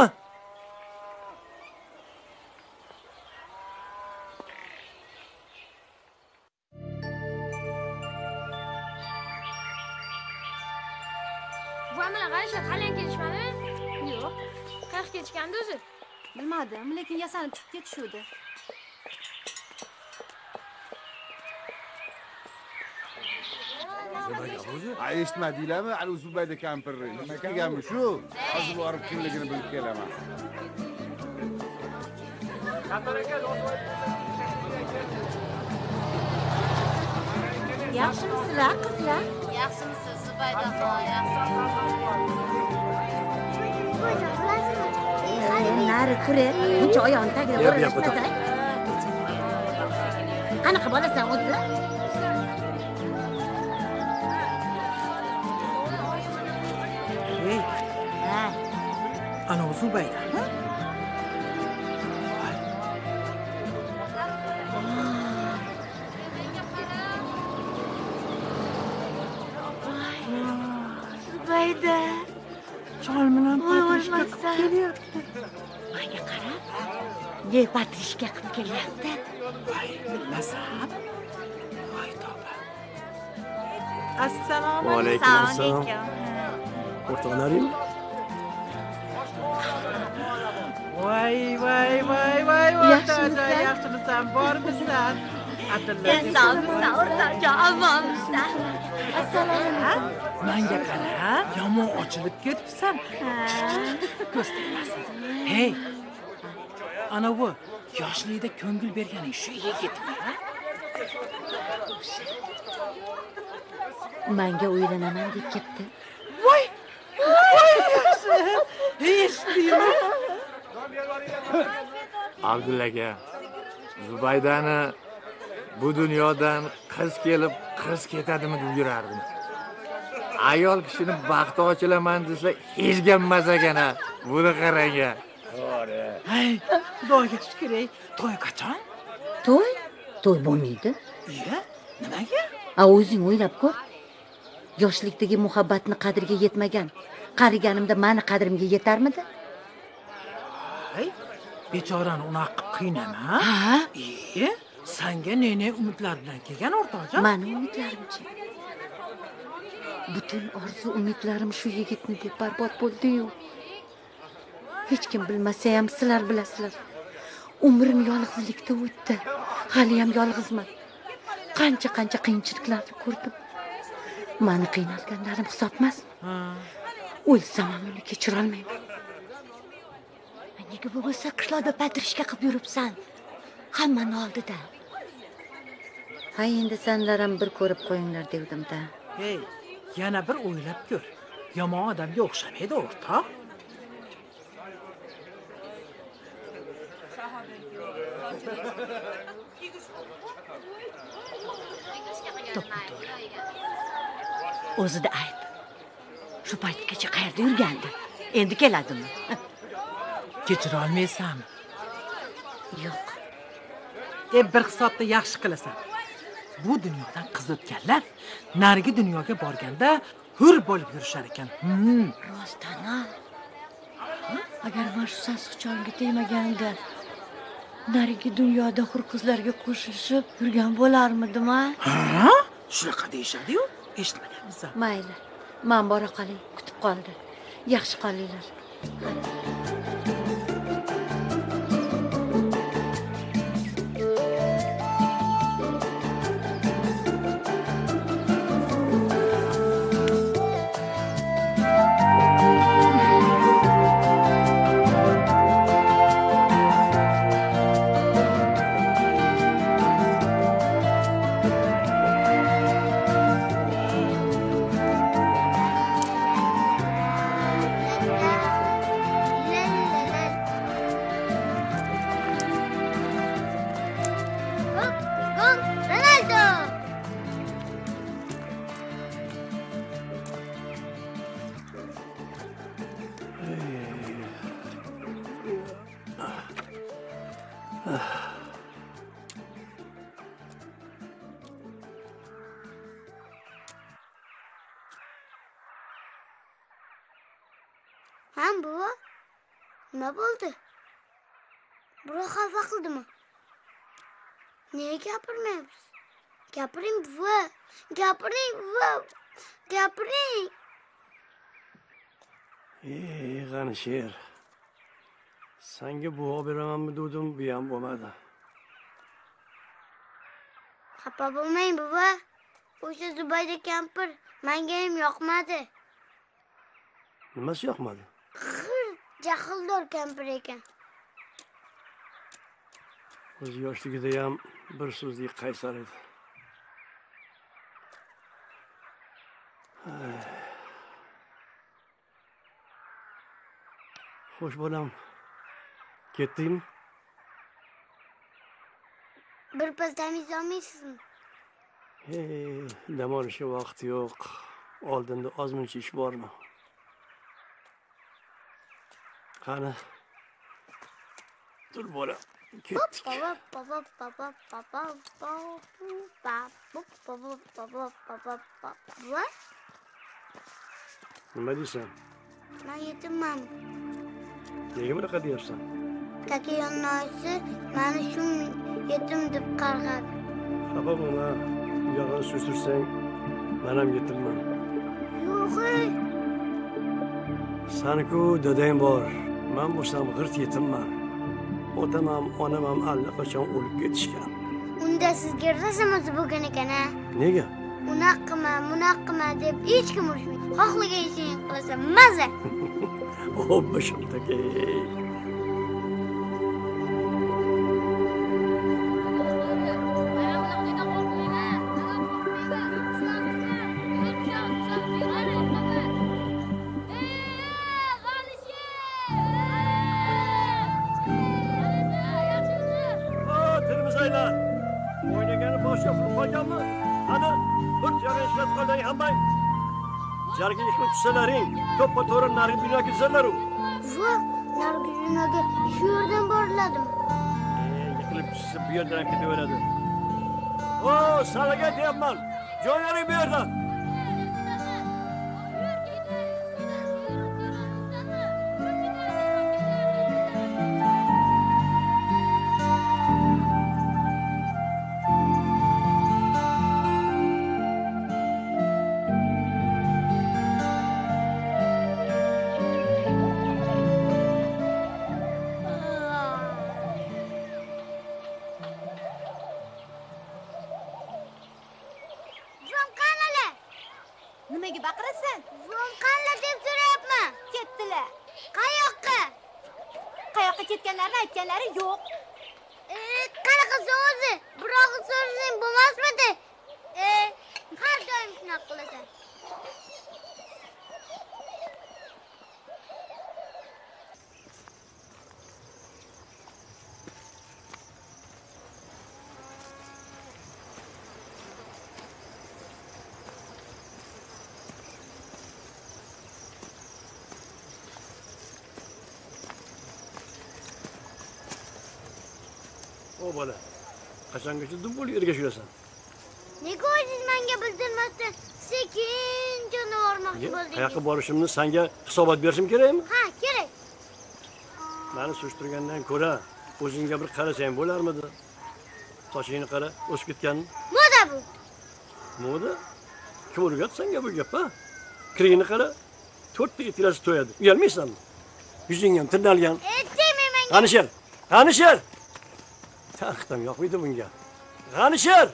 Buvamlar qarashlar, hali ham kelishmadi? Yo'q. Qayerga ketishgandi o'zi? Bilmadim, lekin yasanib chiqib ketishuvdi. Eshitmadinglarmi? Ali Zubayda kampirni. Nima kelganmi shu? Hozir borib kimligini bilib kelaman. Yaxshimisizlar, qizlar? Yaxshimisiz, Zubaydaxon? Nari turing. Buncha oyog'ini tagida Yap, yap, o'ralashmasang. Qanaqa bo'lasan o'zi? Ey, Ha. ana Zubayda. Zubayda. Chol bilan Patrishka bo'lmasa. qilib kelyapti. Menga qarab. Ne Patrishka qilib kelyapti? Voy, bilmasam. Voy tavba. Assalomu Alaykum assalom. O'rtoqlaring? Voy, o'rtacha, yaxshimisan, bormisan? Esonmisan, o'rtacha, omonmisan? Assalomu Menga qara, yomon ochilib ketibsan. Ko'z tegmasin. Hey, ana bu yoshlikda ko'ngil berganing shu yigitmi? Menga uylanaman deb ketdi. Voy, yaxshi. Eshitdingmi? Abdulla aka, Zubaydani bu dunyodan qiz kelib, qiz ketadimi deb yurardim. Ayol kishini baxti ochilaman desa, hech gammas ekan-a. Buni qarang-a. Hay, Xudoga shukr, to'y qachon? To'y? To'y bo'lmaydi. Iya, nimaga? O'zing o'ylab ko'r. Yoshlikdagi muhabbatni qadriga yetmagan, qariganimda meni qadrimga yetarmidi? Hay, bechorani unaqa qiynama. Ha? Senga ne umidlar bilan kelgan o'rtoqcha? Meni umidlarimchi. Butun orzu umidlarim shu yigitni deb barbod bo'ldi-yu. Hech kim bilmasa ham sizlar bilasizlar. Umrim yolg'izlikda o'tdi. Hali ham yolg'izman. Qancha qiyinchiliklarni ko'rdim. Meni qiynalganlarim hisob emasmi? O'lsam ham uni kechira olmayman. Nega bo'lmasa qishloqda Patrishka qilib yuribsan? Hammani oldida. Hay, endi senlar ham bir ko'rib qo'yinglar devdim-da. Hey, yana bir o'ylab ko'r. Yomon odamga o'xshamaydi o'rtoq. O'zida ayb. Shu paytgacha qayerda yurgandi? Endi keladimi? Kechira olmaysanmi? Yo'q. Bir hisobda yaxshi qilasan. Bu dunyodan qiz o'tganlar narigi dunyoga borganda hur bo'lib yurishar ekan. Rostana. Agar men shu sassiq cholga tegmaganimda narigi dunyoda hur qizlarga qo'shilib yurgan bo'larmidim, ha? Ha? Shunaqa deyishadi-yu, eshitmaganmiz. Mayli. Men bora qolay, kutib qoldi. Yaxshi qolinglar. Ham buva, nima bo'ldi? Buva xafa qildimi? Nega gapirmayapsiz? Gapiring buva, gapiring buva, gapiring. G'ani sher. Senga buva beramanmi dedim, bu ham bo'lmadi. Xafa bo'lmang buva. O'sha Zubayda kampir menga ham yoqmadi. Nimasi yoqmadi? Jahldor kampir ekan. Ko'z yoshligida ham bir so'zlik qaysar edi. Xo'sh bolam, ketdingmi? Birpas dam olmaysizmi? Dam olishga vaqt yo'q. Oldinda ozmuncha ish bormi? Qani. Tur bolam, ketdik. Nima deysan? Men yetimman. Nega bunaqa deyapsan? Taka yonnoyisi meni shu yetim deb qarg'adi. Xafa bo'lma. Uyog'ini sursursang, men ham yetimman. Yo'q. Sani-ku dadang bor. Men bo'lsam g'irt yetimman. Otam ham, onam ham allaqachon o'lib ketishgan. Unda sizga rasamasi bo'lgan ekan-a? Nega? Munaqima deb hech kim urishmaydi. Xohlagan ishingni qilasan, maza. Obba shundaki. O'ynagani boshqa qilib qolganmi? Qani, bir joyga ishlatib qolding hammang. Jarga ishga tushsalaring, to'ppa-to'g'ri narigi binoga ketsalar-u. Voh, narigi binoga shu yerdan boriladimi? Yiqilib tushsa bu yerdan ham ketaveradi. Salaga aytyapman. Jo'naring bu yerdan. Nimaga baqirasan? Qanlar deb so'rayapman. Ketdilar. Qayoqqa? Qayoqqa ketganlarini aytganlari yo'q. Qanaqa o'zi? Biroq so'rasang bo'lmasmidi? Har doim shunaqa qilasan. Bola, qachongacha dum bo'lib yerga yurasan? Nega o'zingiz menga bildirmasdan sekin jonivormoqchi bo'ldingiz? Qayoqqa borishimni senga hisobot berishim kerakmi? Ha, kerak. Meni surishtirgandan ko'ra o'zingga bir qarasang bo'larmidi? Sochingni qara, o'sib ketganmi? Moda bu. Moda? Kim o'rgatdi senga bu gap, ha? Kiringni qara, 4 ta etilasi to'yadi. Uyalmaysanmi? Yuzing ham tirnalgan. Aytmayman. G'anishar. G'anishar. Taxtam yo'qmidi bunga. G'anishar.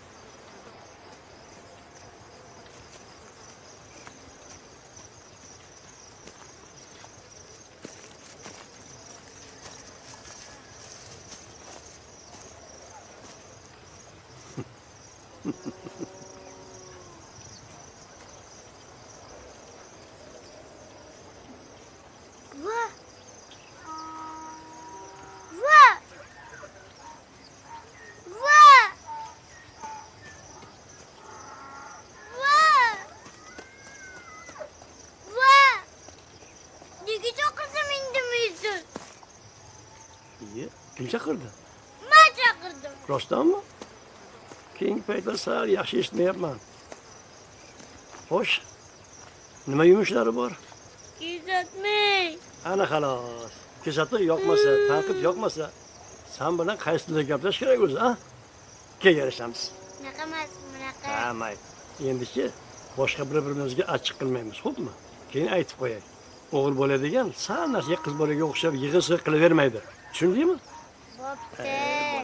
Kim chaqirdi? Men chaqirdim. Rostdanmi? Keyingi paytlar sal yaxshi eshitmayapman. Xo'sh. Nima yumushlari bor? Kesatmay. Ana xolos. Kesatib yoqmasa, tanqid yoqmasa, sen bilan qaysi tilda gaplash kerak o'zi, ha? Keyin yarashamiz. Bunaqa emas, bunaqa. Ha, mayli. Endi-chi boshqa bir-birimizga achchiq qilmaymiz, xo'pmi? Keyin aytib qo'yay. O'g'il bo'ladigan sal narsaga qiz bolaga o'xshab yig'in-sig'in qilavermaydi. Tushundingmi? Bo'pti.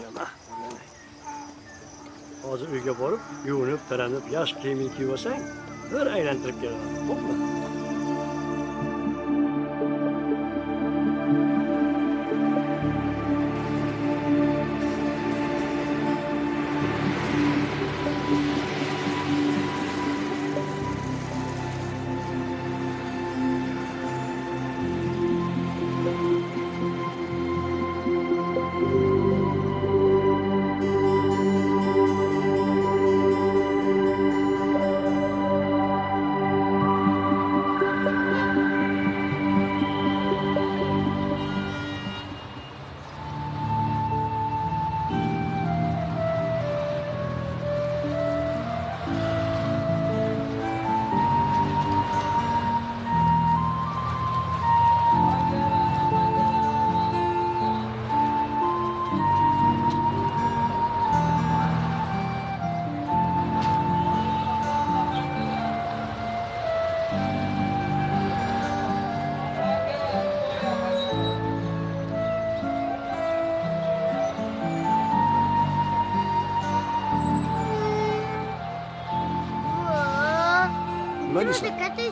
Hozir uyga borib, yuvinib, taranib, yaxshi kiyimni kiyib olsang, bir aylantirib kelaman, xo'pmi?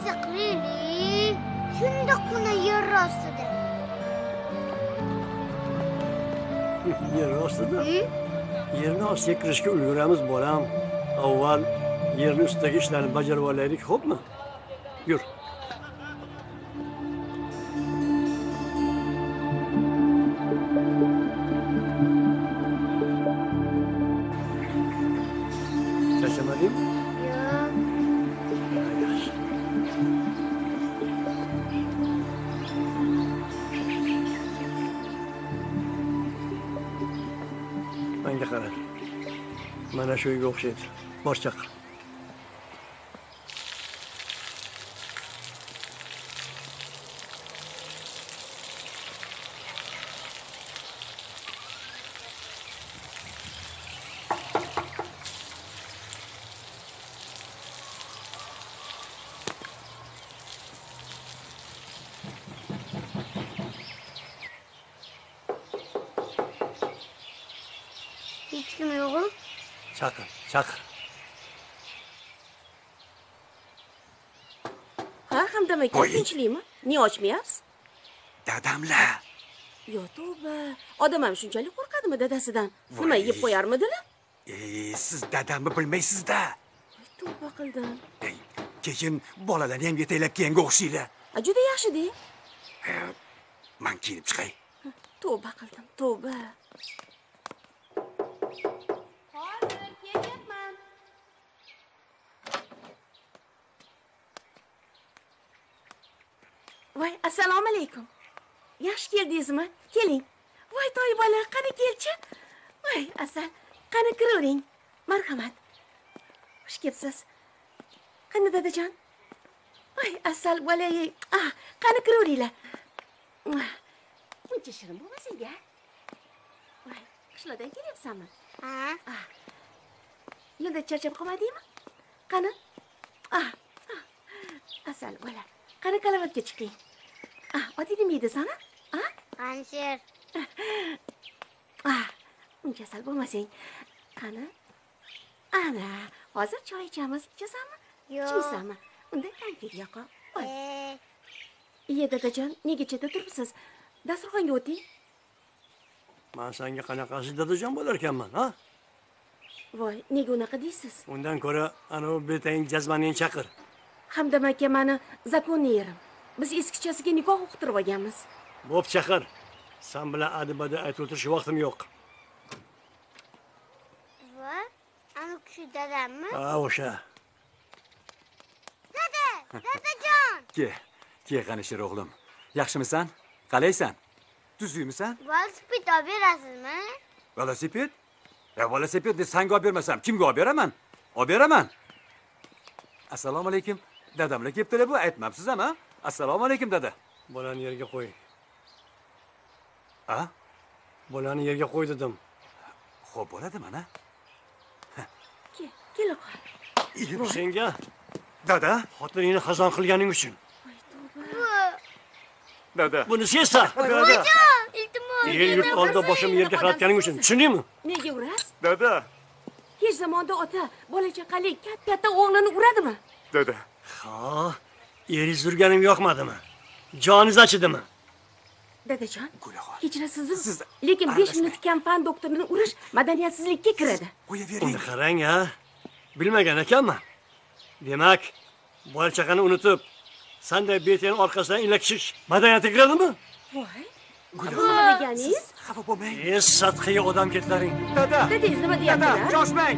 narsa qilaylik. Shundoqqina yer ostida. Yer ostida? Yerni ostiga kirishga ulguramiz, bolam. Avval yerni ustidagi ishlarni bajarib olaylik, xo'pmi? Yur. Charchamadingmi? Yo'q. Yaxshi. Menga qara. Mana shu uyga o'xshaydi. Bor chaqir. Hech kim yo'q-ku? Chaqir, chaqir. Ha, Hamdam aka, tinchlikmi? Niye ochmayapsiz? Dadamlar. Yo, tavba. Odam ham shunchalik qo'rqadimi dadasidan? Nima yeb qo'yarmidilar? Siz dadamni bilmaysiz-da. Tavba qildim. Keyin bolalarni ham yetaklab keyinga o'xshaylar. Juda yaxshi-de. Men kiyinib chiqay. Tavba qildim, tavba. Voy, assalomu alaykum. Yaxshi keldingizmi? Keling. Voy, toybola, qani kelchi. Voy, Asal, qani kiravering. Marhamat. Xush kelibsiz. Qani dadajon? Voy, Asal bolay. Qani kiraveringlar. Buncha shirin bo'lmasang-a? Voy, qishloqdan kelyapsanmi? Ha. Yo'lda charchab qolmadingmi? Qani? Asal bola. Qani kalavatga chiqing. Oting nima edi sana? Qanshir. Uncha asal bo'lmasang. Qani? Ana, hozir choy ichamiz. Ichasanmi? Yo'q. Ichmaysanmi? Unda konfet yoqo. Iye dadajon, nega chetda turibsiz? Dasturxonga o'ting. Men senga qanaqasi dadajon bo'lar ekanman, ha? Voy, nega unaqa deysiz? Undan ko'ra, ana bu betang jazmaning chaqir. Hamdam aka meni zakonni yerim. Biz eskichasiga nikoh o'qtirib olganmiz. Bo'p chaqir. Sen bilan adibada aytib o'tirish vaqtim yo'q. Voy, ana kishi dadammi? Ha, o'sha. Dadajon. Ke G'anishir o'g'lim. Yaxshimisan? Qalaysan? Tuzukmisan? Velosiped olib berasizmi? Velosiped? Velosipedni senga olib bermasam, kimga olib beraman? Olib beraman. Assalomu alaykum. Dadamlar kelibdilar bu, aytmabsiz ama? Assalomu alaykum dada. Bolani yerga qo'y. Ha? Bolani yerga qo'y dedim. Xo'p, bo'ladi mana. Kel oqa. Senga dada, xotiningni xazon qilganing uchun. Dada. Buni sezsa. Dada. Iltimos. Yer yurt oldida boshimni yerga qaratganing uchun. Tushundingmi? Nega urasiz? Dada. Hech zamonda ota bola chaqali katta o'g'lini uradimi? Dada. Ha, eringiz urganim yoqmadimi? Joningiz achidimi? Dadajon, kechirasiz. Lekin 5 minut kam fan doktorini urish madaniyatsizlikka kiradi. Qo'yavering. Uni qarang, ha? Bilmagan ekanman. Demak, bola chaqani unutib, sanday betning orqasidan ilakishish madaniyatga kiradimi? Voy. Nima deganingiz? Xafa bo'lmang. Satqiy odam ketlaring. Dada. Dadangiz nima deyaptilar? Dada, shoshmang.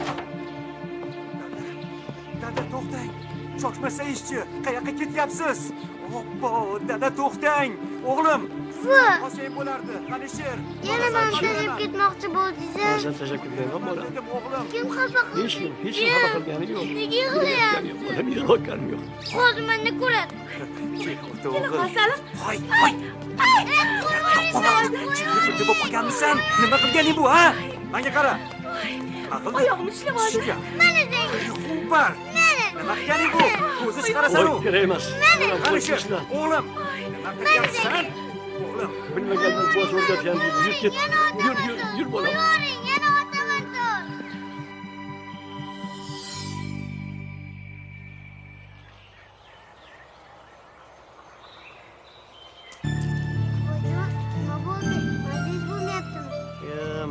Dada, to'xtang. Shoshmasa ishchi, qayoqqa ketyapsiz? Hoppo, dada to'xtang. O'g'lim. Qolsang bo'lardi. G'anishir. Yana men tashlab ketmoqchi bo'ldingiz. Sen tashakkur qilmayman, bolam. Kim xafa qildi? Hech kim xafa qilgani yo'q. Nega yig'layapsiz? Bolam yig'layotganim yo'q. Hozir meni ko'radi. Asalim. Hoy. Qo'yvoring. Nima bo'lib qolganmisan? Nima qilganing bu, ha? Menga qara. Aqlli. Oyog'im ishlab oldi. Mana senga. Bar. Nima qilganing bu? Ko'zi chiqarasan u. Kerak emas. G'anishir. O'g'lim. Nima qilyapsan? O'g'lim. Bilmagandan bosh o'rgatgan deydi. Yur ket. Yur bolam. Qo'yvoring, yana otaman to'r.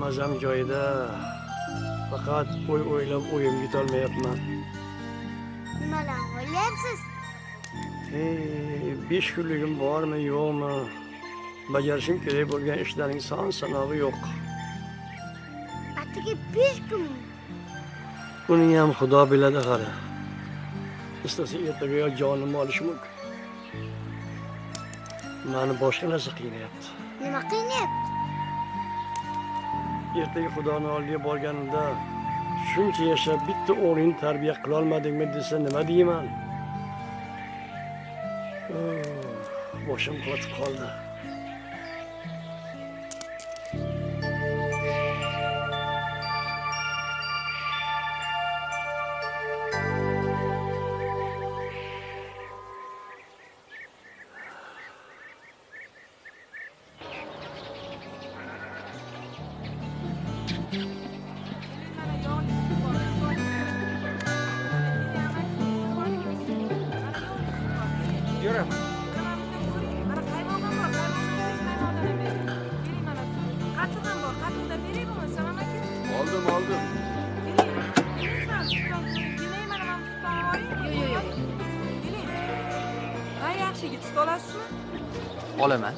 Mazam joyida. Faqat o'ylab o'yimga yetolmayapman. Nimadan o'ylayapsiz? 5 kunligim bormi, yo'qmi? Bajarishim kerak bo'lgan ishlarning son sanog'i yo'q. Atigi 5 kun. Buni ham Xudo biladi qara. Istasa ertaga yo jonimni olishi mumkin. Meni boshqa narsa qiynayapti. Nima qiynayapti? Ertaga Xudoni oldiga borganimda shuncha yashab bitta o'g'lingni tarbiya qila olmadingmi desa nima deyman? Boshim qotib qoldi. Olaman.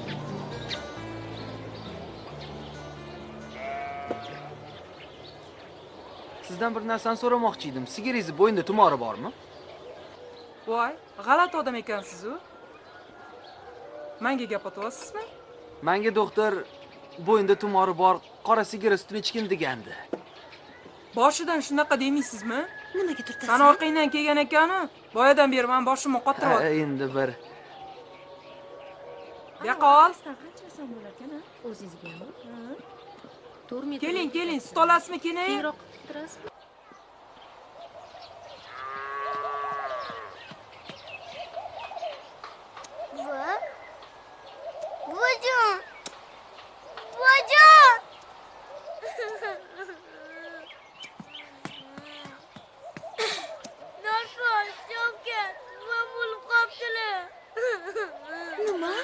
Sizdan bir narsani so'ramoqchi edim. Sigiringizni bo'yinda tumori bormi? Voy, g'alati odam ekansiz-ku. Menga gap otyapsizmi? Menga doktor bo'yinda tumori bor, qora sigir sutini ichgin degandi. Boshidan shunaqa demaysizmi? Nimaga turtasiz? San orqangdan kelgan ekan-ku. Boyadan beri men boshimni qotiryapti. Endi bir Yaqol. Qancha so'm bo'larkan-a? O'zingizgami? Keling, sut olasizmi, keling? Kengroq turasizmi? Buvajon! Buvajon! Narxon, Shavkat, nima bo'lib qolibdilar? Nima?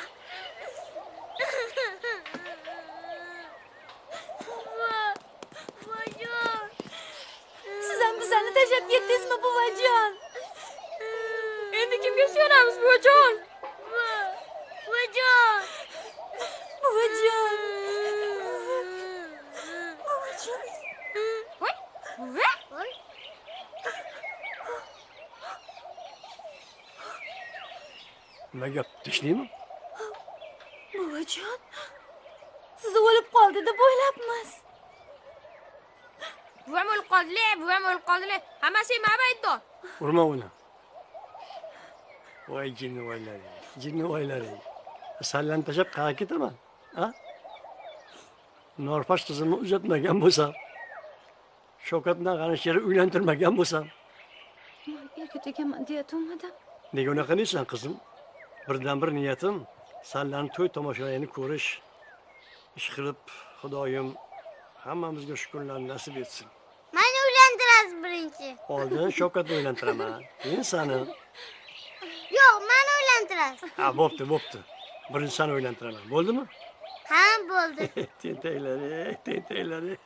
Buvajon! Siz ham bizlarni tashlab ketdingizmi, buvajon? Endi kimga suyanamiz, buvajon? Buvajon! Buvajon! Voy! Nima gap, tinchlikmi? Buvajon, siz o'lib qoldi deb o'ylabmiz. Buvam o'lib qoldilar. Hammasi nima aytdi? Urma uni. Voy jinnivoylaring. Sallan tashlab qayerga ketaman? Ha? Norpash qizimni uzatmagan bo'lsam, Shavkatni g'anisheri uylantirmagan bo'lsam, Erkak ekanman deya to'ymadim. nega unaqa deysan qizim? Birdan-bir niyatim Sallanni to'y tomoshalarni ko'rish. Ishqilib, Xudoyim hammamizga shu kunlarni nasib etsin. Meni uylantirasiz birinchi. Oldin Shavkatni uylantiraman. Keyin seni. Yo'q, meni uylantirasiz. Ha, bo'pti. Birinchi seni uylantiraman. Bo'ldimi? Ha, bo'ldi. Tentaklari.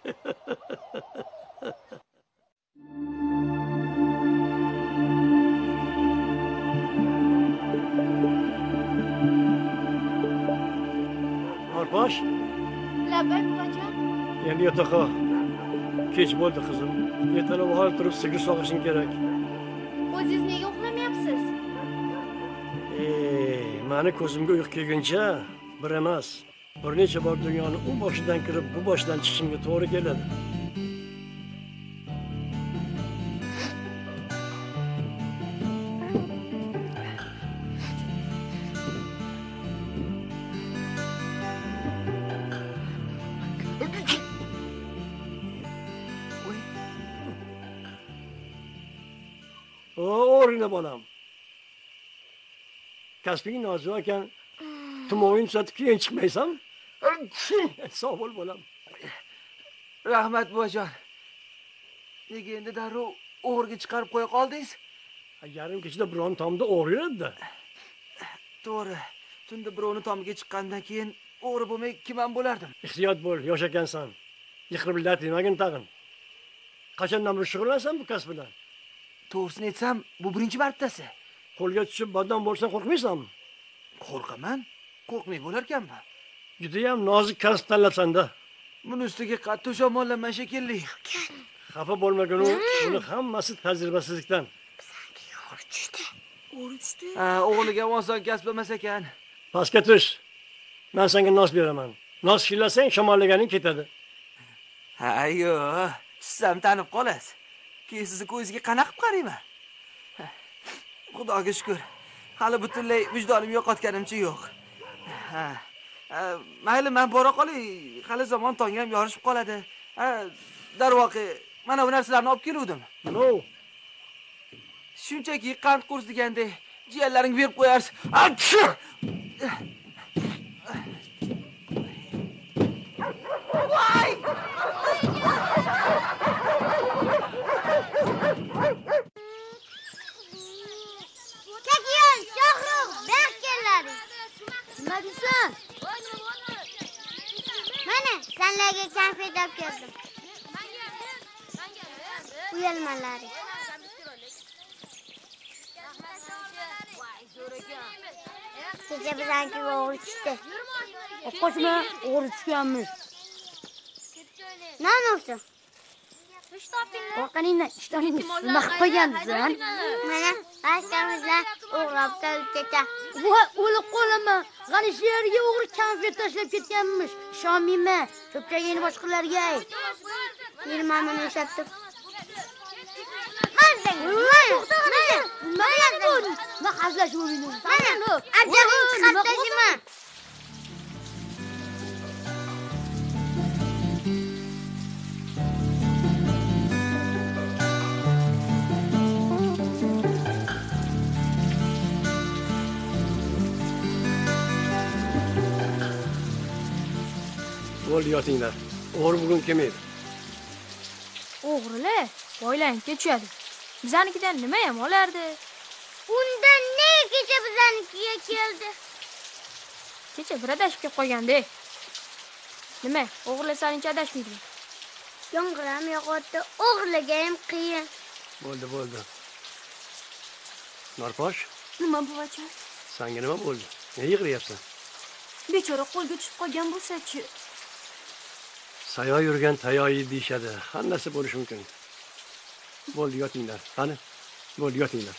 Norposh, Labay buvajon. endi yotaqa. Kech bo'ldi qizim. Ertalab hol turib sigir sog'ishing kerak. O'zingiz nega uxlamayapsiz? Mani ko'zimga uyqu kelguncha bir emas, bir necha bor dunyoni u boshidan kirib, bu boshidan chiqishimga to'g'ri keladi. O'rgina bolam. Kasbing nozik ekan, tumoving sotib keyin chiqmaysan? Sog' bo'l bolam. Rahmat buvajon. Nega endi darrov o'g'riga chiqarib qo'ya qoldingiz? Yarim kechada biron tomda o'g'ri yuradi-da. To'g'ri. Tunda birovni tomiga chiqqandan keyin o'g'ri bo'lmay kim ham bo'lardim. Ehtiyot bo'l, yosh ekansan. yiqilib lat yemagin tag'in. Qachondan beri shug'ullanasan bu kasb bilan? To'g'risini aytsam, bu birinchi martasi. Qo'lga tushib bodom bo'lsang qo'rqmaysanmi? Qo'rqaman. Qo'rqmay bo'larkanmi? Judayam nozik kasb tanlabsan-da. Buni ustiga qattiq shamollaman shekilli. Xafa bo'lmagin, buni hammasi tajribasizlikdan. Ha, o'g'liga oson kasb emas ekan. Pastga tush. Men senga nos beraman. Nos shillasang shamollaganing ketadi. Ha, yo'q. Sizam tanib qolasiz. Keyin sizni ko'zingizga qanaqib qarayman? Xudoga shukr. Hali butunlay vijdonim yo'qotganimcha yo'q. Ha. Mayli, men bora qolay. Hali zamon tongga ham yorishib qoladi. Ha, darvoqe, mana bu narsalarni olib keluvdim. No. Shunchaki qand qurs deganda jiyanlaring berib qo'yarsiz. Voy! Kekiyon, Shohrux, berkelari. Nima deysan? Mana, senlarga konfet olib keldim. Uyalmalari. Kecha bizanki o'g'ri tushdi. Qo'shma o'g'ri tushganmiz. Nima bo'lsa? Qo'rqaningdan ishtoningni nima qilib qo'ygansan? Mana, ashkamizlar o'g'rab ketdi. Voy, o'lib qolaman. G'ani shu yerga o'g'ri konfet tashlab ketganmiz. Ishonmayman. Ko'pchagini boshqalarga ayt. Yirmani eshitdim. Nima hazlash o'yini? Mana, ajabing chiqib tashima. Bo'ldi, yotinglar. O'g'ri bugun kelmaydi. O'g'rilar boylanib tushadi. Bizanikidan nima ham olardi? Undan ne kecha bizanikiga keldi? Kecha bir adashib kelib qo'yganda. Nima, o'g'irlasaningcha adashmaydimi? Yomg'ir yog'adi, o'g'irlaga ham qiyin. Bo'ldi. Norposh, Nima buvajon? senga nima bo'ldi? Nega yig'layapsan? Bechora qo'lga tushib qolgan bo'lsa-chi? Sayo yurgan tayoyi deyishadi. Hammasi bo'lishi mumkin. Bo'ldi, yotinglar. Qani? Bo'ldi, yotinglar.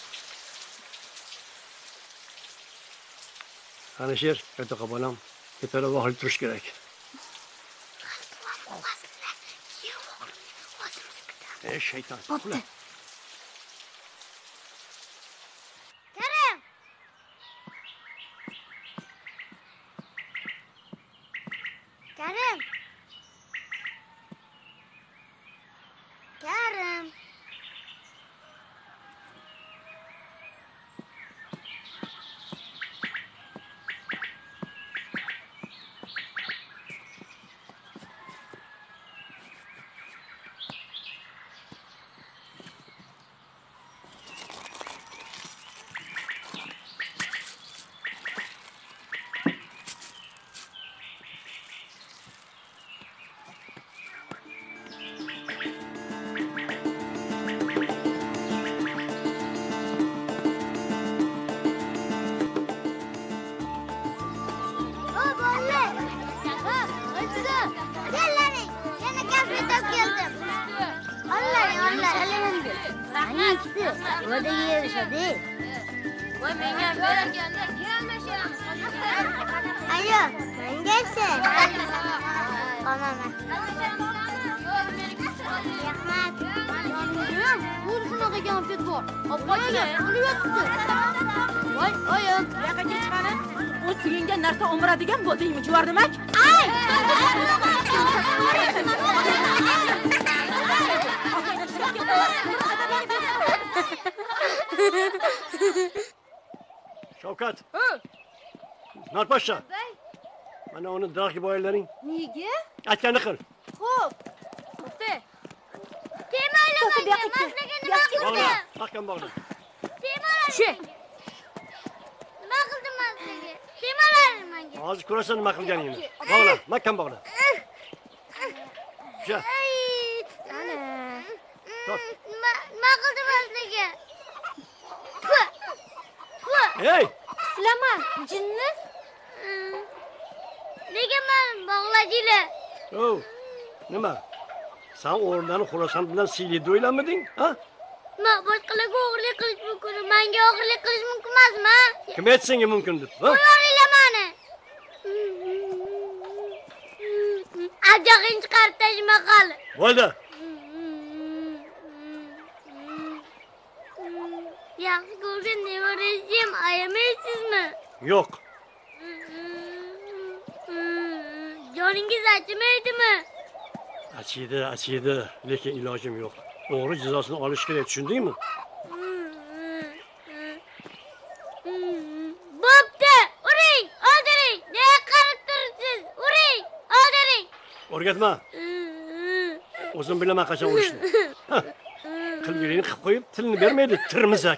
Qani sher, ertaga bolam, ertaga vohil turish kerak. Shayton. Bo'pti. Karim. Karim. Karim. Burada yiyoruz hadi. Voy menga berganda kelmashamiz. Ayo, mengasi. Onaman. Rahmat. Yo'q, bu shunaqa konfet bor. Obqo'yga qilyapti. Voy, oyim, bu yoqqa chiqani. O'z uyingga narsa o'miradigan bo'ldingmi, juvor demak? Ay! Shavkat. Norposhcha. Mana uni daraxtga boyalaring. Nega? Aytganini qil. Xo'p. Bo'pti. Temayli menga, maslaga nima qildi? Mahkam bog'la. Temayli. Shu. Nima qildim maslaga? Temayli menga. Hozir ko'rasan nima qilganingni. Bog'la, mahkam bog'la. O'sha. Ana. Top. Nima qildim o'ziga? Hey! Sizlarmi? Jinni? Nega meni bog'ladinglar? Oh, nima? Sen o'rndan Xo'rasan bilan siylikni o'ylamiding, ha? Men boshqalarga o'g'irlik qilish mumkin, menga o'g'irlik qilish mumkin emasmi? Kim aytdi senga mumkin deb, ha? Qo'yinglar meni. Ajog'ing chiqarib tashlama qoli. Bo'ldi. Yaxshi ko'rgan nevarangizam ayamaysizmi? Yo'q. Joningiz achimaydimi? Achiydi, lekin ilojim yo'q. O'g'ri jazosini olish kerak, tushundingmi? Bo'pti, uring, o'ldiring. Nega qarab turibsiz? Uring, o'ldiring. O'rgatma. O'zim bilaman qachon urishni. Qilgirini qilib qo'yib, tilni bermaydi, tirmizak.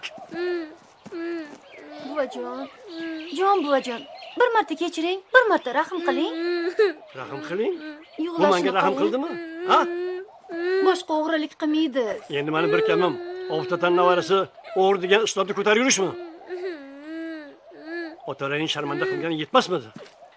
buvajon, bir marta kechiring, bir marta rahm qiling. Rahm qiling? Bu menga rahm qildimi? Ha? Boshqa o'g'rilik qilmaydi. Endi meni bir kamim, Ovtatan navarasi o'g'ri degan uslubda ko'tarib yurishmi? Otalarining sharmanda qilgani yetmasmidi?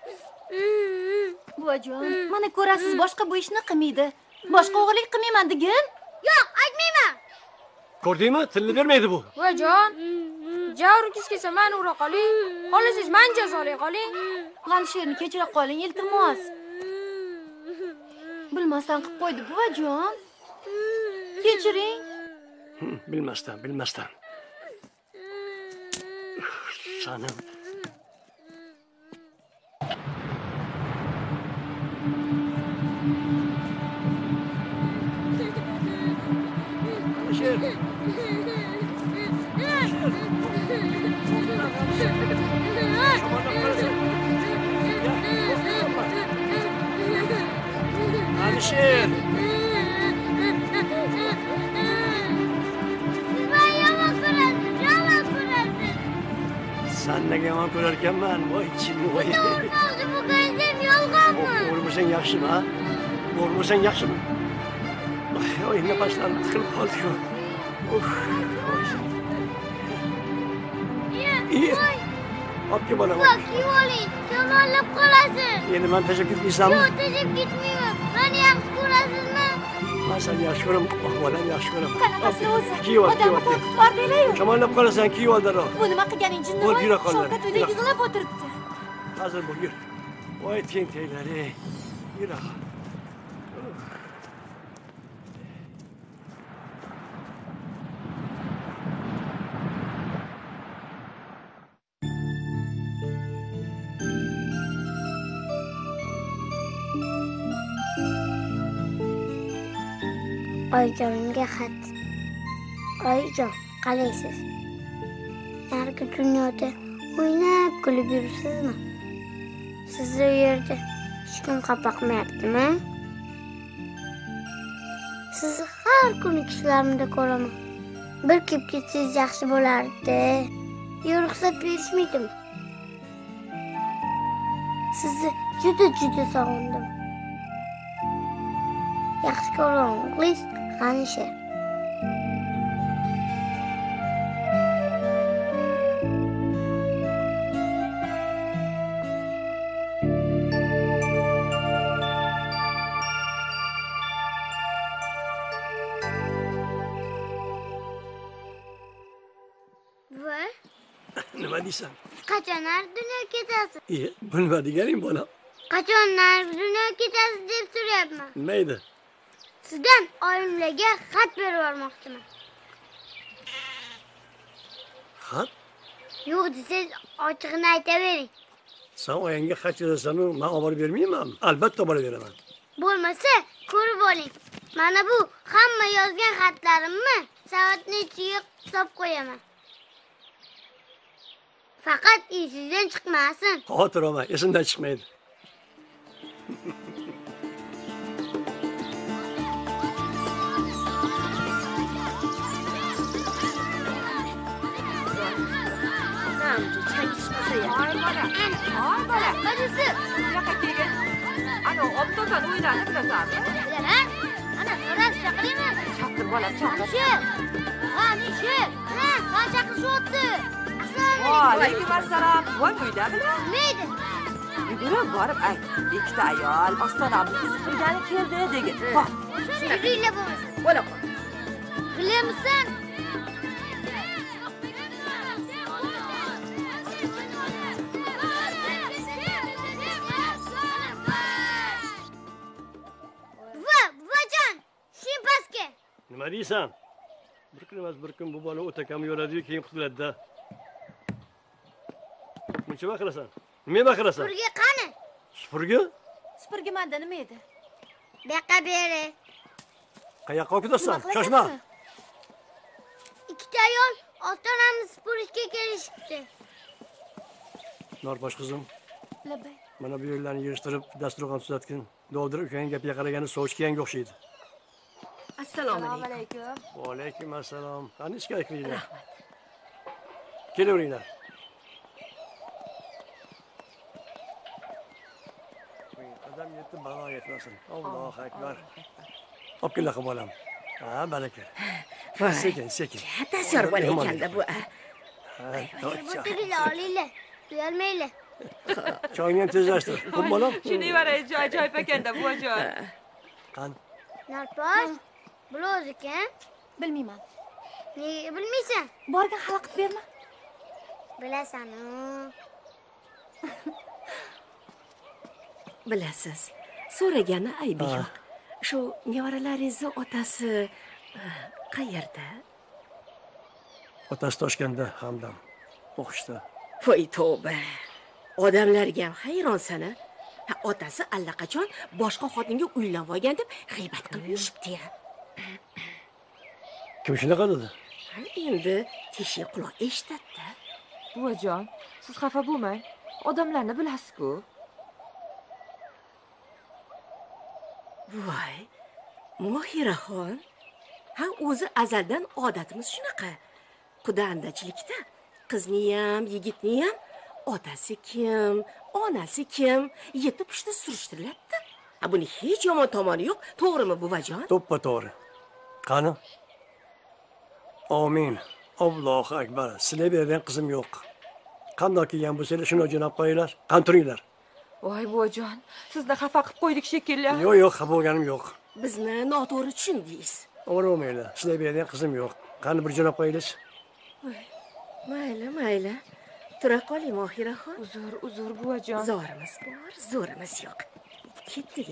Buvajon, mana ko'rasiz, boshqa bu ishni qilmaydi. Boshqa o'g'rilik qilmayman degin? Yo'q, aytmayman. Ko'rdingmi? Tilni bermaydi bu. Buvajon, javrukingiz kelsa meni ura qoling. Xohlasangiz meni jazolay qoling. G'ansherni kechira qoling, iltimos. Bilmasdan qilib qo'ydi buvajon. Kechiring. Bilmasdan. Sanim. Alisher. Sen nega yomon ko'rarkanman? Voy, chinni voy. Bu ko'zim yolg'onmi? O'g'ri bo'lsang yaxshimi, ha? O'g'ri bo'lsang yaxshimi? Voy, nafaslarim tiqilib qoldi-ku. Voy. Obke bo'laman. Yo'q, kiyib oling. Yomonlab qolasiz. Endi men tashlab ketmaysanmi? Yo'q, tashlab ketmayman. Meni yaxshi ko'rasizmi? Men seni yaxshi ko'raman. Ahvolam yaxshi ko'raman. Qanaqasi o'zi? Kiyib ol. Odamni qo'rqitib yubordinglar-ku. Yomonlab qolasan, kiyib ol darrov. Bu nima qilganing jinni? Bo'l, yura qollar. Shavkat uyda yig'lab o'tiribdi. Hozir bo'l, yur. Voy, tengtaylar, ey. Yura. Oyijonimga xat. Oyijon, qalaysiz? Narigi dunyoda o'ynab kulib yuribsizmi? Sizni u yerda hech kim qapaqmayaptimi? Sizni har kuni kishilarimda ko'raman. Bir kelib ketsangiz yaxshi bo'lardi. Yo'q, ruxsat berishmaydimi? Sizni juda sog'indim. Yaxshi ko'ring, G'anisher. Nima deysan? Qachon dunyoga ketasiz? Bu nima deganing bola? Qachon dunyoga ketasiz deb so'rayapman. Nima edi? Sizdan oyimlarga xat berib yubormoqchiman. Xat? Yo'q desangiz ochiqni aytavering. Sen oyingga xat yozasan-u, men olib bermayman. Albatta olib beraman. Bo'lmasa, ko'rib oling. Mana bu hamma yozgan xatlarimni soatni ichiga hisob qo'yaman. Faqat esingizdan chiqmasin. Xotir olma, esimdan chiqmaydi. Ana, obdodan o'ynarni bilasanmi? chaqiraymi? Chaqir bolam, chaqir. Nishi? Sen chaqirishyapti. Alaykum assalom. Voy uydamilar? Neydi? Yugurib borib ayt. Ikkita ayol ostonamni supurgani keldi degin. Xo'p. Yuringlar bo'lmasa. Bo'la. Bilamsan? Buvajon, shin pastga. Nima deysan? Bir kun emas, bir kun bu bola o'takam yo'ladi-yu, keyin qutuladi-da. Muncha baqirasan? Nima baqirasan? Supurgi qani? Supurgi? Supurgi manda nima edi? Buyoqqa beri. Qayoqqa ketasan? Shoshma. Ikkita ayol ostonamni supurishga kelishibdi. Norbosh qizim, Labay. mana bu yerlarni yig'ishtirib, dasturxon tuzatgin. Dovdir ukang gapiga qaraganda sovuchganga o'xshaydi. Assalomu alaykum. Va alaykum assalom. Qani ishga kiringlar. Kelaveringlar. Qadam yetdi, balo yetmasin. Allohu akbar. Olib kellar bolam. Ha, baraka. Sekin. Tasyor bola ekanda bu. O'tiringlar, olinglar. Uyalmanglar. Choyni ham tezlashtir. Xo'p, bolam. Shuni varaychi ajoyib ekanda buvajon. Qani? Narposh, bular o'zi kim? Bilmayman. Nega bilmaysan? Borgan xalaqit berma. Bilasan-u. Bilasiz, so'ragani aybi yo'q. Shu nevaralaringizni otasi qayerda? Otasi Toshkentda, Hamdam. O'qishda. Voy tavba. Odamlarga ham hayronsan-a? Otasi allaqachon boshqa xotinga uylanib olgan deb g'iybat qilib yuribdi-ya. Kim shunaqa dedi? Endi teshik quloq eshitadi. Buvajon, siz xafa bo'lmang. Odamlarni bilasiz-ku. Voy, Mohiraxon. O'zi azaldan odatimiz shunaqa. Qudandachilikda qizni ham, yigitni ham otasi kim, onasi kim, yetti pushta surishtiriladi. Buni hech yomon tomoni yo'q, to'g'rimi buvajon? To'ppa to'g'ri. Qani? Amin. Allohu akbar. Sizlar bergan qizim yo'q. Qandoq kelgan bo'lsanglar, shuni jo'nab qo'yinglar. Qani turinglar. Voy buvajon, sizni xafa qilib qo'ydik shekilli. Yo'q, xafa bo'lganim yo'q. Bizni noto'g'ri tushundingiz. O'g'rilmaylar. Sizlar bergan qizim yo'q. Qani bir jo'nab qo'yinglar. Mayli. Tura qoling Mohiraxon. Uzr buvajon. Zorimiz bor, zo'rimiz yo'q. Ketdik.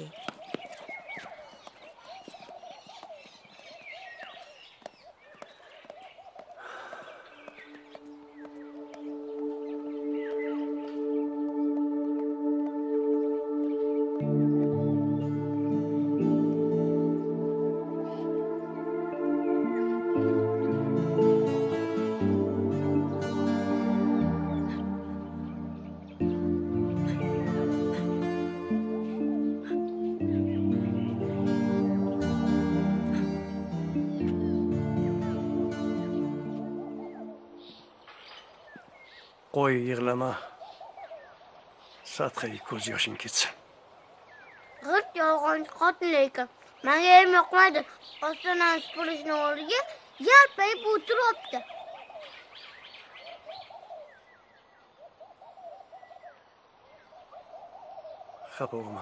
Qo'y, yig'lama. Satqiga ko'z yoshing ketsin. G'irt yolg'onchi xotin ekan. Menga ham yoqmaydi. Ostonani supurishni o'rniga yalpayib o'tiribdi. Xafa bo'lma.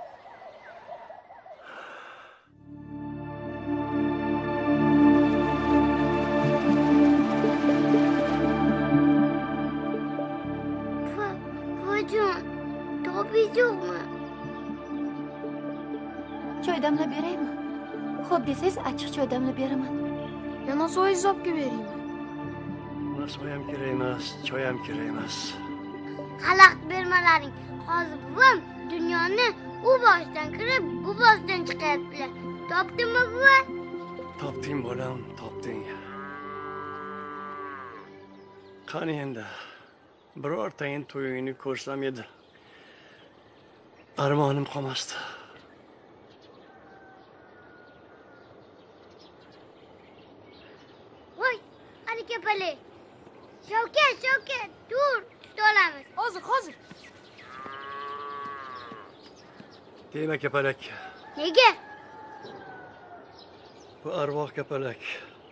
Buvajon, tobingiz yo'qmi? Choy damlab beraymi? Xo'p desangiz, achchiq choy damlab beraman. Yana so'yingizni olib beraymi? Soy ham kerak emas, choy ham kerak emas. Xalaqit bermalaring. Hozir buvam dunyoni u boshdan kirib, bu boshdan chiqyaptilar. Topdingmi buva? Topding bolam, topding. Qani endi birortaning to'yingni ko'rsam edi. Armonim qolmasdi. Voy, ani kapali. Shavkat, dur, tutolamiz. Hozir. Deyma kapalak. Nega? Bu arvoh kapalak.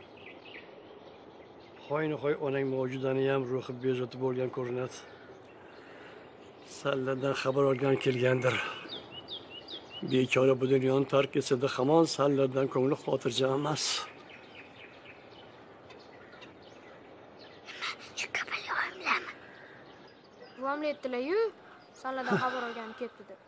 Hoyni-hoy onang mavjudani ham ruhi bezovta bo'lgan ko'rinadi. Salladan xabar olgan kelgandir. Bechora bu dunyoni tark etsa-da hamon sallardan ko'ngli xotirjam emas. Buvamla aytdilar-yu, salladan xabar olgani ketdi deb.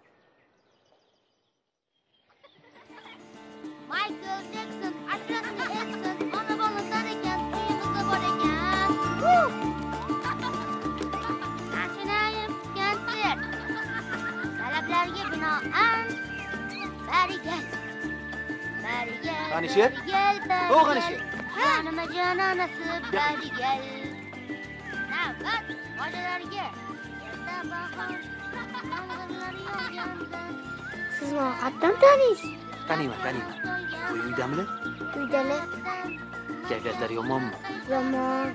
Michael Jackson, Ashley Jackson, ona bolalar ekan, uyimizda bor ekan. Mashinayim konsert. Talablarga binoan barigal. Barigal. Qanishir? O, Qanishir. Jonima jononasi barigal. Navbat bolalarga. Erta bahor yomg'irlar yog'ganda. Siz meni qatdan taniysiz? Taniyman. Uy uydamli? Uydalar. Kayfiyatlari yomonmi? Yomon.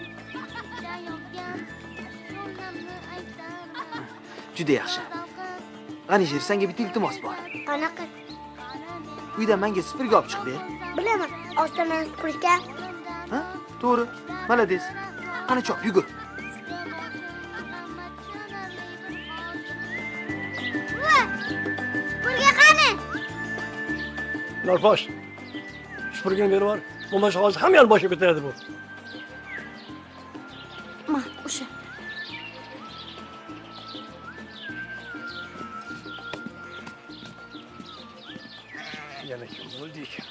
Juda yaxshi. Qanishir, senga bitta iltimos bor. Qanaqa? Uydan menga supurgi olib chiq ber. Bilaman, ostonani supurishga. Ha? To'g'ri. Malades. Qani chop, yugur. Supurgi qani? Norposh. Supurgini berib yubor. Bo'lmasa hozir hamma boshga ko'taradi bu. Ma, o'sha. Yana kim bo'ldi ekan?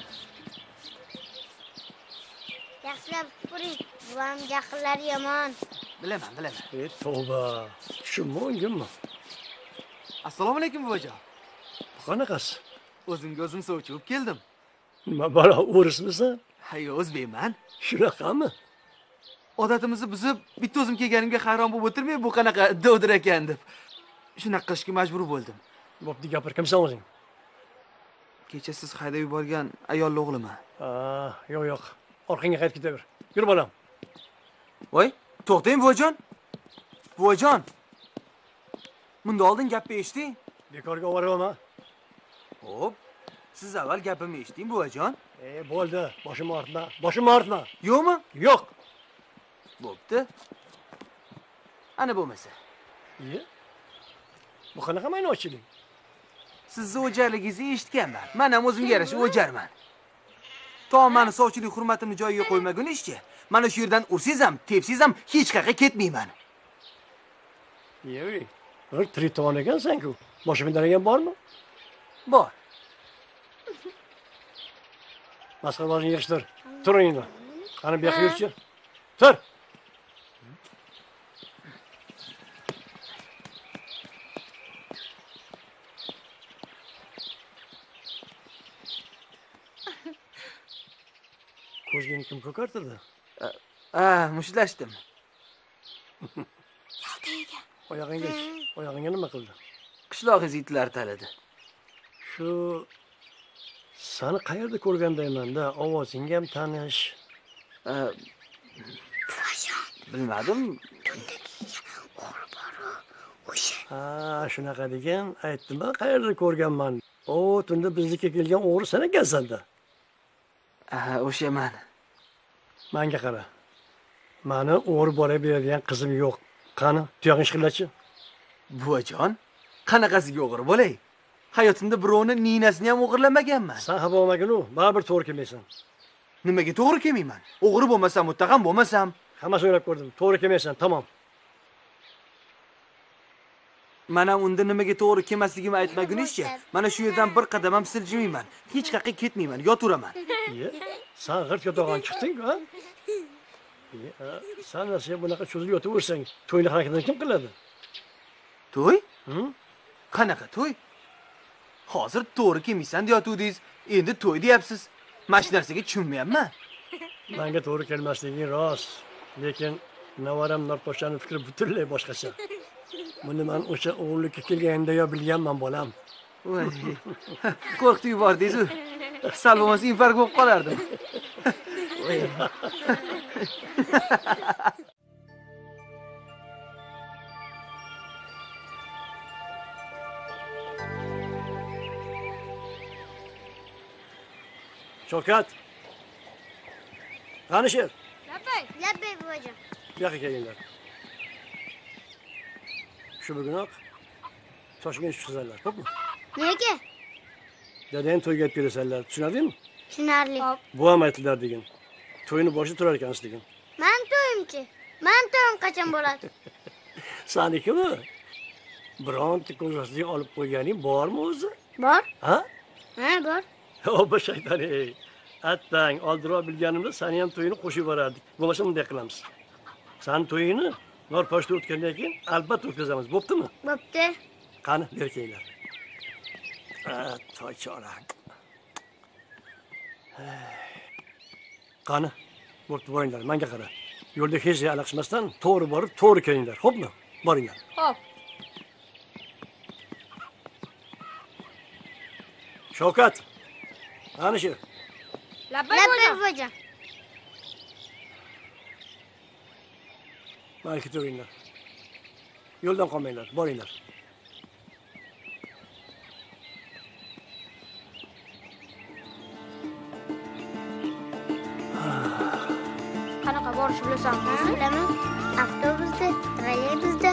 Yaxshilab supuring. Buvam jahllari yomon. Bilaman. Tavba. Shu mo'ngimmi? Assalomu alaykum buvajon. Qanaqasi? O'zimga o'zim sovchi bo'lib keldim. Nima balo o'rismisan? Ha, o'zbekman. Shunaqami? Odatimizni buzib, bitta o'zim kelganimga hayron bo'lib o'tirmay, bu qanaqa dovdir ekan deb. Shunaqa qilishga majbur bo'ldim. Bo'pti, gapir, kimsan o'zing? Kecha siz haydab yuborgan ayolli o'g'liman. Yo'q. Orqangga qaytib ketaver. Yur bolam. Voy, to'xtang buvajon. Buvajon. Bunda oldin gapni eshiting. Bekorga ovoraverma. Xo'p. Siz avval gapimni eshiting buvajon. Bo'ldi. Boshimni ortma. Yo'qmi? Yo'q. Bo'pti. Ana bo'lmasa. Bu qanaqa maynochilik? Sizni o'jarligingizni eshitganman. Men ham o'zimga yarasha o'jarman. To meni sovchilik hurmatimni joyiga qo'ymagunizcha, mana shu yerdan ursangiz ham, tepsangiz ham hech qayerga ketmayman. Yo'q. Bir tirik to'g'on ekansan-ku. Boshimda daragan bormi? Bor. Masxarabozini yig'ishtir. Tur endi. Qani bu yoqqa yurchi. Tur. Ko'zgini kim ko'kartirdi? Mushtlashdim. Oyog'ingga nima qildi? Qishlog'ingiz itlar taladi. Shu seni qayerda ko'rgandayman-da, ovozing ham tanish. Bilmadim. Shunaqa degan, aytdim-a, qayerda ko'rganman. Tunda biznikiga kelgan o'g'ri sen ekansan-da. O'sha men. Menga qara. Meni o'g'ri bora beradigan qizim yo'q. Qani, tuyog'ing shiqillachi. Buvajon, qanaqasiga o'g'ri bo'lay? Hayotimda birovni ninasini ham o'g'irlamaganman. Sen havo olmagin-u, baribir to'g'ri kelmaysan. Nimaga to'g'ri kelmayman? O'g'ri bo'lmasam, muttaham bo'lmasam, hammasi o'ylab ko'rdim. To'g'ri kelmaysan, tamom. Mana unda nimaga to'g'ri kelmasligimni aytmagunizcha, mana shu yerdan bir qadam ham siljimayman. Hech qayerga ketmayman, yoturaman. Sen g'irt yotog'an chiqding-ku, ha? Sen nasiya bunaqa cho'zilib yotaversang, to'yni harakatini kim qiladi? To'y? Qanaqa to'y? Hozir to'g'ri kelmaysan deyotuvdingiz, endi to'y deyapsiz. Men shu narsaga tushunmayapman. Menga to'g'ri kelmasliging rost, lekin navaram Norposhani fikri butunlay boshqacha. Buni men o'sha o'g'illikka kelganimda yo bilganman bolam. Voy. Qo'rqitib yubordingiz-ku. Sal bo'lmasa infarkt bo'lib qolardim. Shavkat. Qani sher? Labbay buvajon. Bu yoqqa kelinglar. Shu bugunoq Toshkent chiqsizlar, xo'pmi? Nega? Dadang to'yga olib kelasanlar, tushunadingmi? Tushunarli. Buvam aytdilar degan. To'yini boshida turar ekansiz degan. Men to'yimchi. Men to'yim qachon bo'ladi? Sanikimi? Bironta ko'zasiga olib qo'yganing bormi o'zi? Bor. Ha? Ha, bor. Obbo shayton ey. Attang, oldinroq bilganimda seni ham to'yini qo'shib yuborardik. Bo'lmasa bunday qilamiz. Sen to'yini Norpochta o'tgandan keyin albatta o'tkazamiz. Bo'ptimi? Bo'pti. Qani, ber kelinglar. Toychora. Qani, bo'pti, boringlar, menga qara. Yo'lda hech joy alaqishmasdan to'g'ri borib, to'g'ri kelinglar, xo'pmi? Boringlar. Xo'p. Shavkat. Qani shu? Labbay buvajon. Balki to'ringlar. Yo'ldan qolmanglar, boringlar. Qanaqa borish bilasan? Bilaman. Avtobusda, trolleybusda.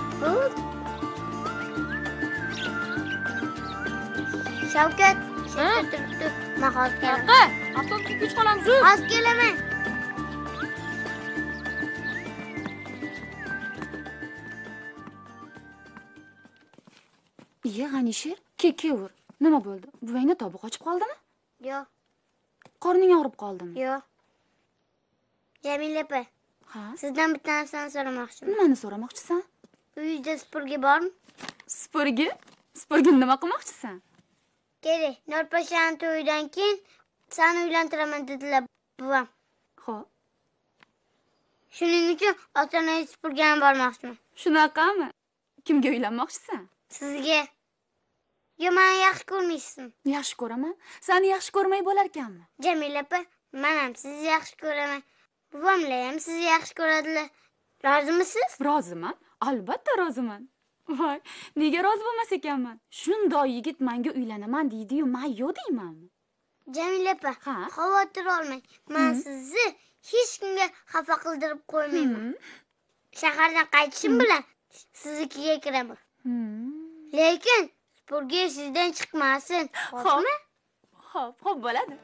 Shavkat, turibdi. Men hozir kelaman. Avtobusga kech qolamiz. Hozir kelaman. Iye, G'anishir, kekavur. Nima bo'ldi? Buvangni tobi qochib qoldimi? Yo'q. Qorning og'rib qoldimi? Yo'q. Jamila opa. Ha? Sizdan bitta narsani so'ramoqchiman. Nimani so'ramoqchisan? Uyingizda supurgi bormi? Supurgi? Supurgini nima qilmoqchisan? Kerak. Norpochtaning to'yidan keyin seni uylantiraman dedilar buvam. Xo'p. Shuning uchun ota-onangiz supurgani bormoqchiman. Shunaqami? Kimga uylanmoqchisan? Sizga. Yo, meni yaxshi ko'rmaysizmi? Yaxshi ko'raman. Seni yaxshi ko'rmay bo'lar ekanmi? Jamila opa, men ham sizni yaxshi ko'raman. Buvamlar ham sizni yaxshi ko'radilar. Rozimisiz? Roziman. Albatta roziman. Voy, nega rozi bo'lmas ekanman? Shundoq yigit menga uylanaman deydi-yu, men yo'q deymanmi? Jamila opa, xavotir olmang. Men sizni hech kimga xafa qildirib qo'ymayman. Shahardan qaytishim bilan siznikiga kiraman. Lekin supurgi sizdan chiqmasin. Xo'pmi? Xo'p, bo'ladi.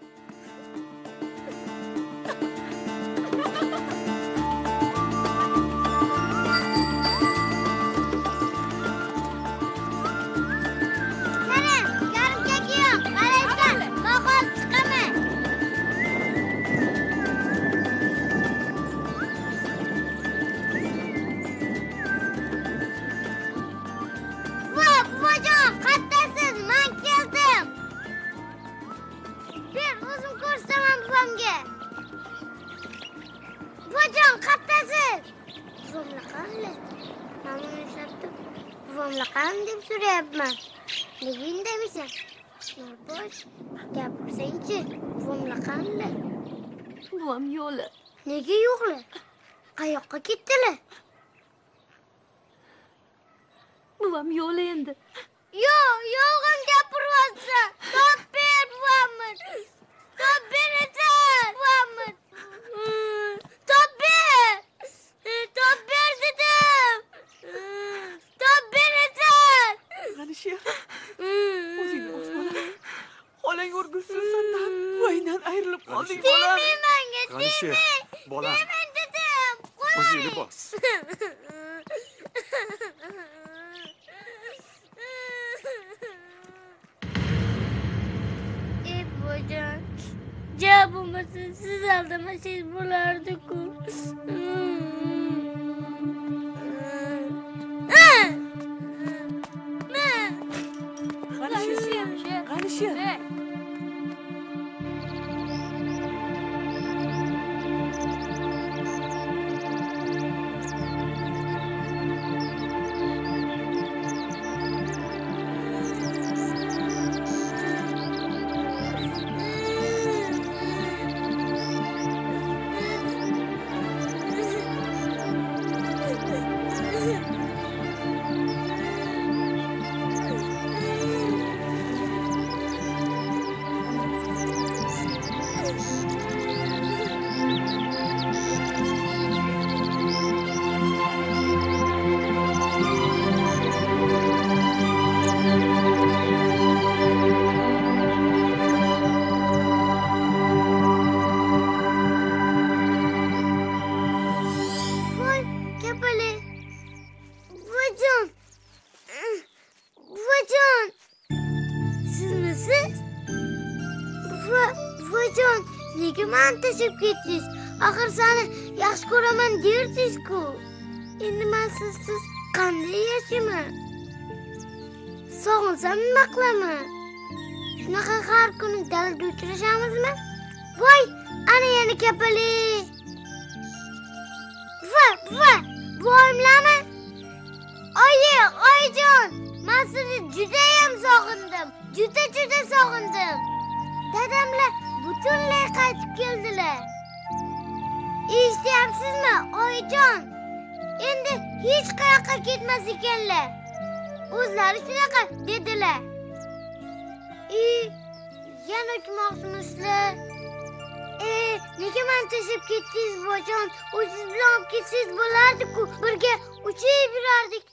Nega indamiysan? Norpoch, gapirsangchi, buvamlar qanday? Buvam yo'qlar. Nega yo'qlar? Qayoqqa ketdilar? Buvam yo'qlar endi. Yo'g'im gapiryapsan. Top ber buvamni. Top berasan buvamni. Top ber. Top ber dedim. Top berasan. G'anishir. O'zingni o'zbola. Xolang o'rgilsin sendan. Voydan ayrilib qolding bolam. Menga G'anishir, bolam. Men dedim. O'zingni bos. Buvajon, ja bo'lmasa siz aldamasangiz bo'lardi-ku. G'anishir. Buvajon, nega meni tashlab ketdingiz? Axir seni yaxshi ko'raman derdingiz-ku. Endi men sizsiz qanday yashayman? Sog'insam nima qilaman? Shunaqa har kuni dalada uchrashamizmi? Voy, ana yana kapalik. Voyimlarmi? Oyijon, men sizni judayam sog'indim. Juda sog'indim. Dadamlar butunlay qaytib keldilar. Eshityapsizmi, oyijon? Endi hech qayoqqa ketmas ekanlar. O'zlari shunaqa dedilar. Yana o'tmoqchimisizlar? Nega meni tashlab ketdingiz, buvajon? O'zingiz bilan olib ketsangiz bo'lardi-ku. Birga uchib yurardik.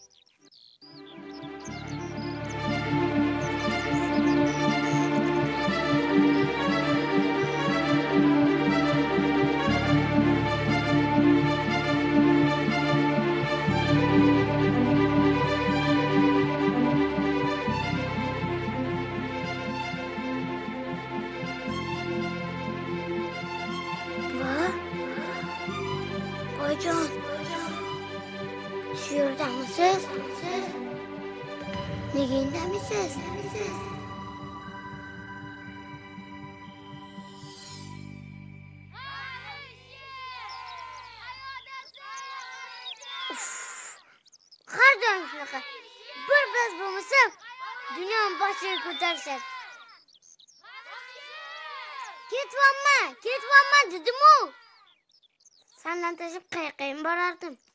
Buvajon, shu yerdamisiz? Nega indamisiz? Har doim shunaqa. Bir biz bo'lmasam, dunyoni boshiga ko'tarishadi. Ketyapman dedim-u. Sendan tashib qayoqqa borardim?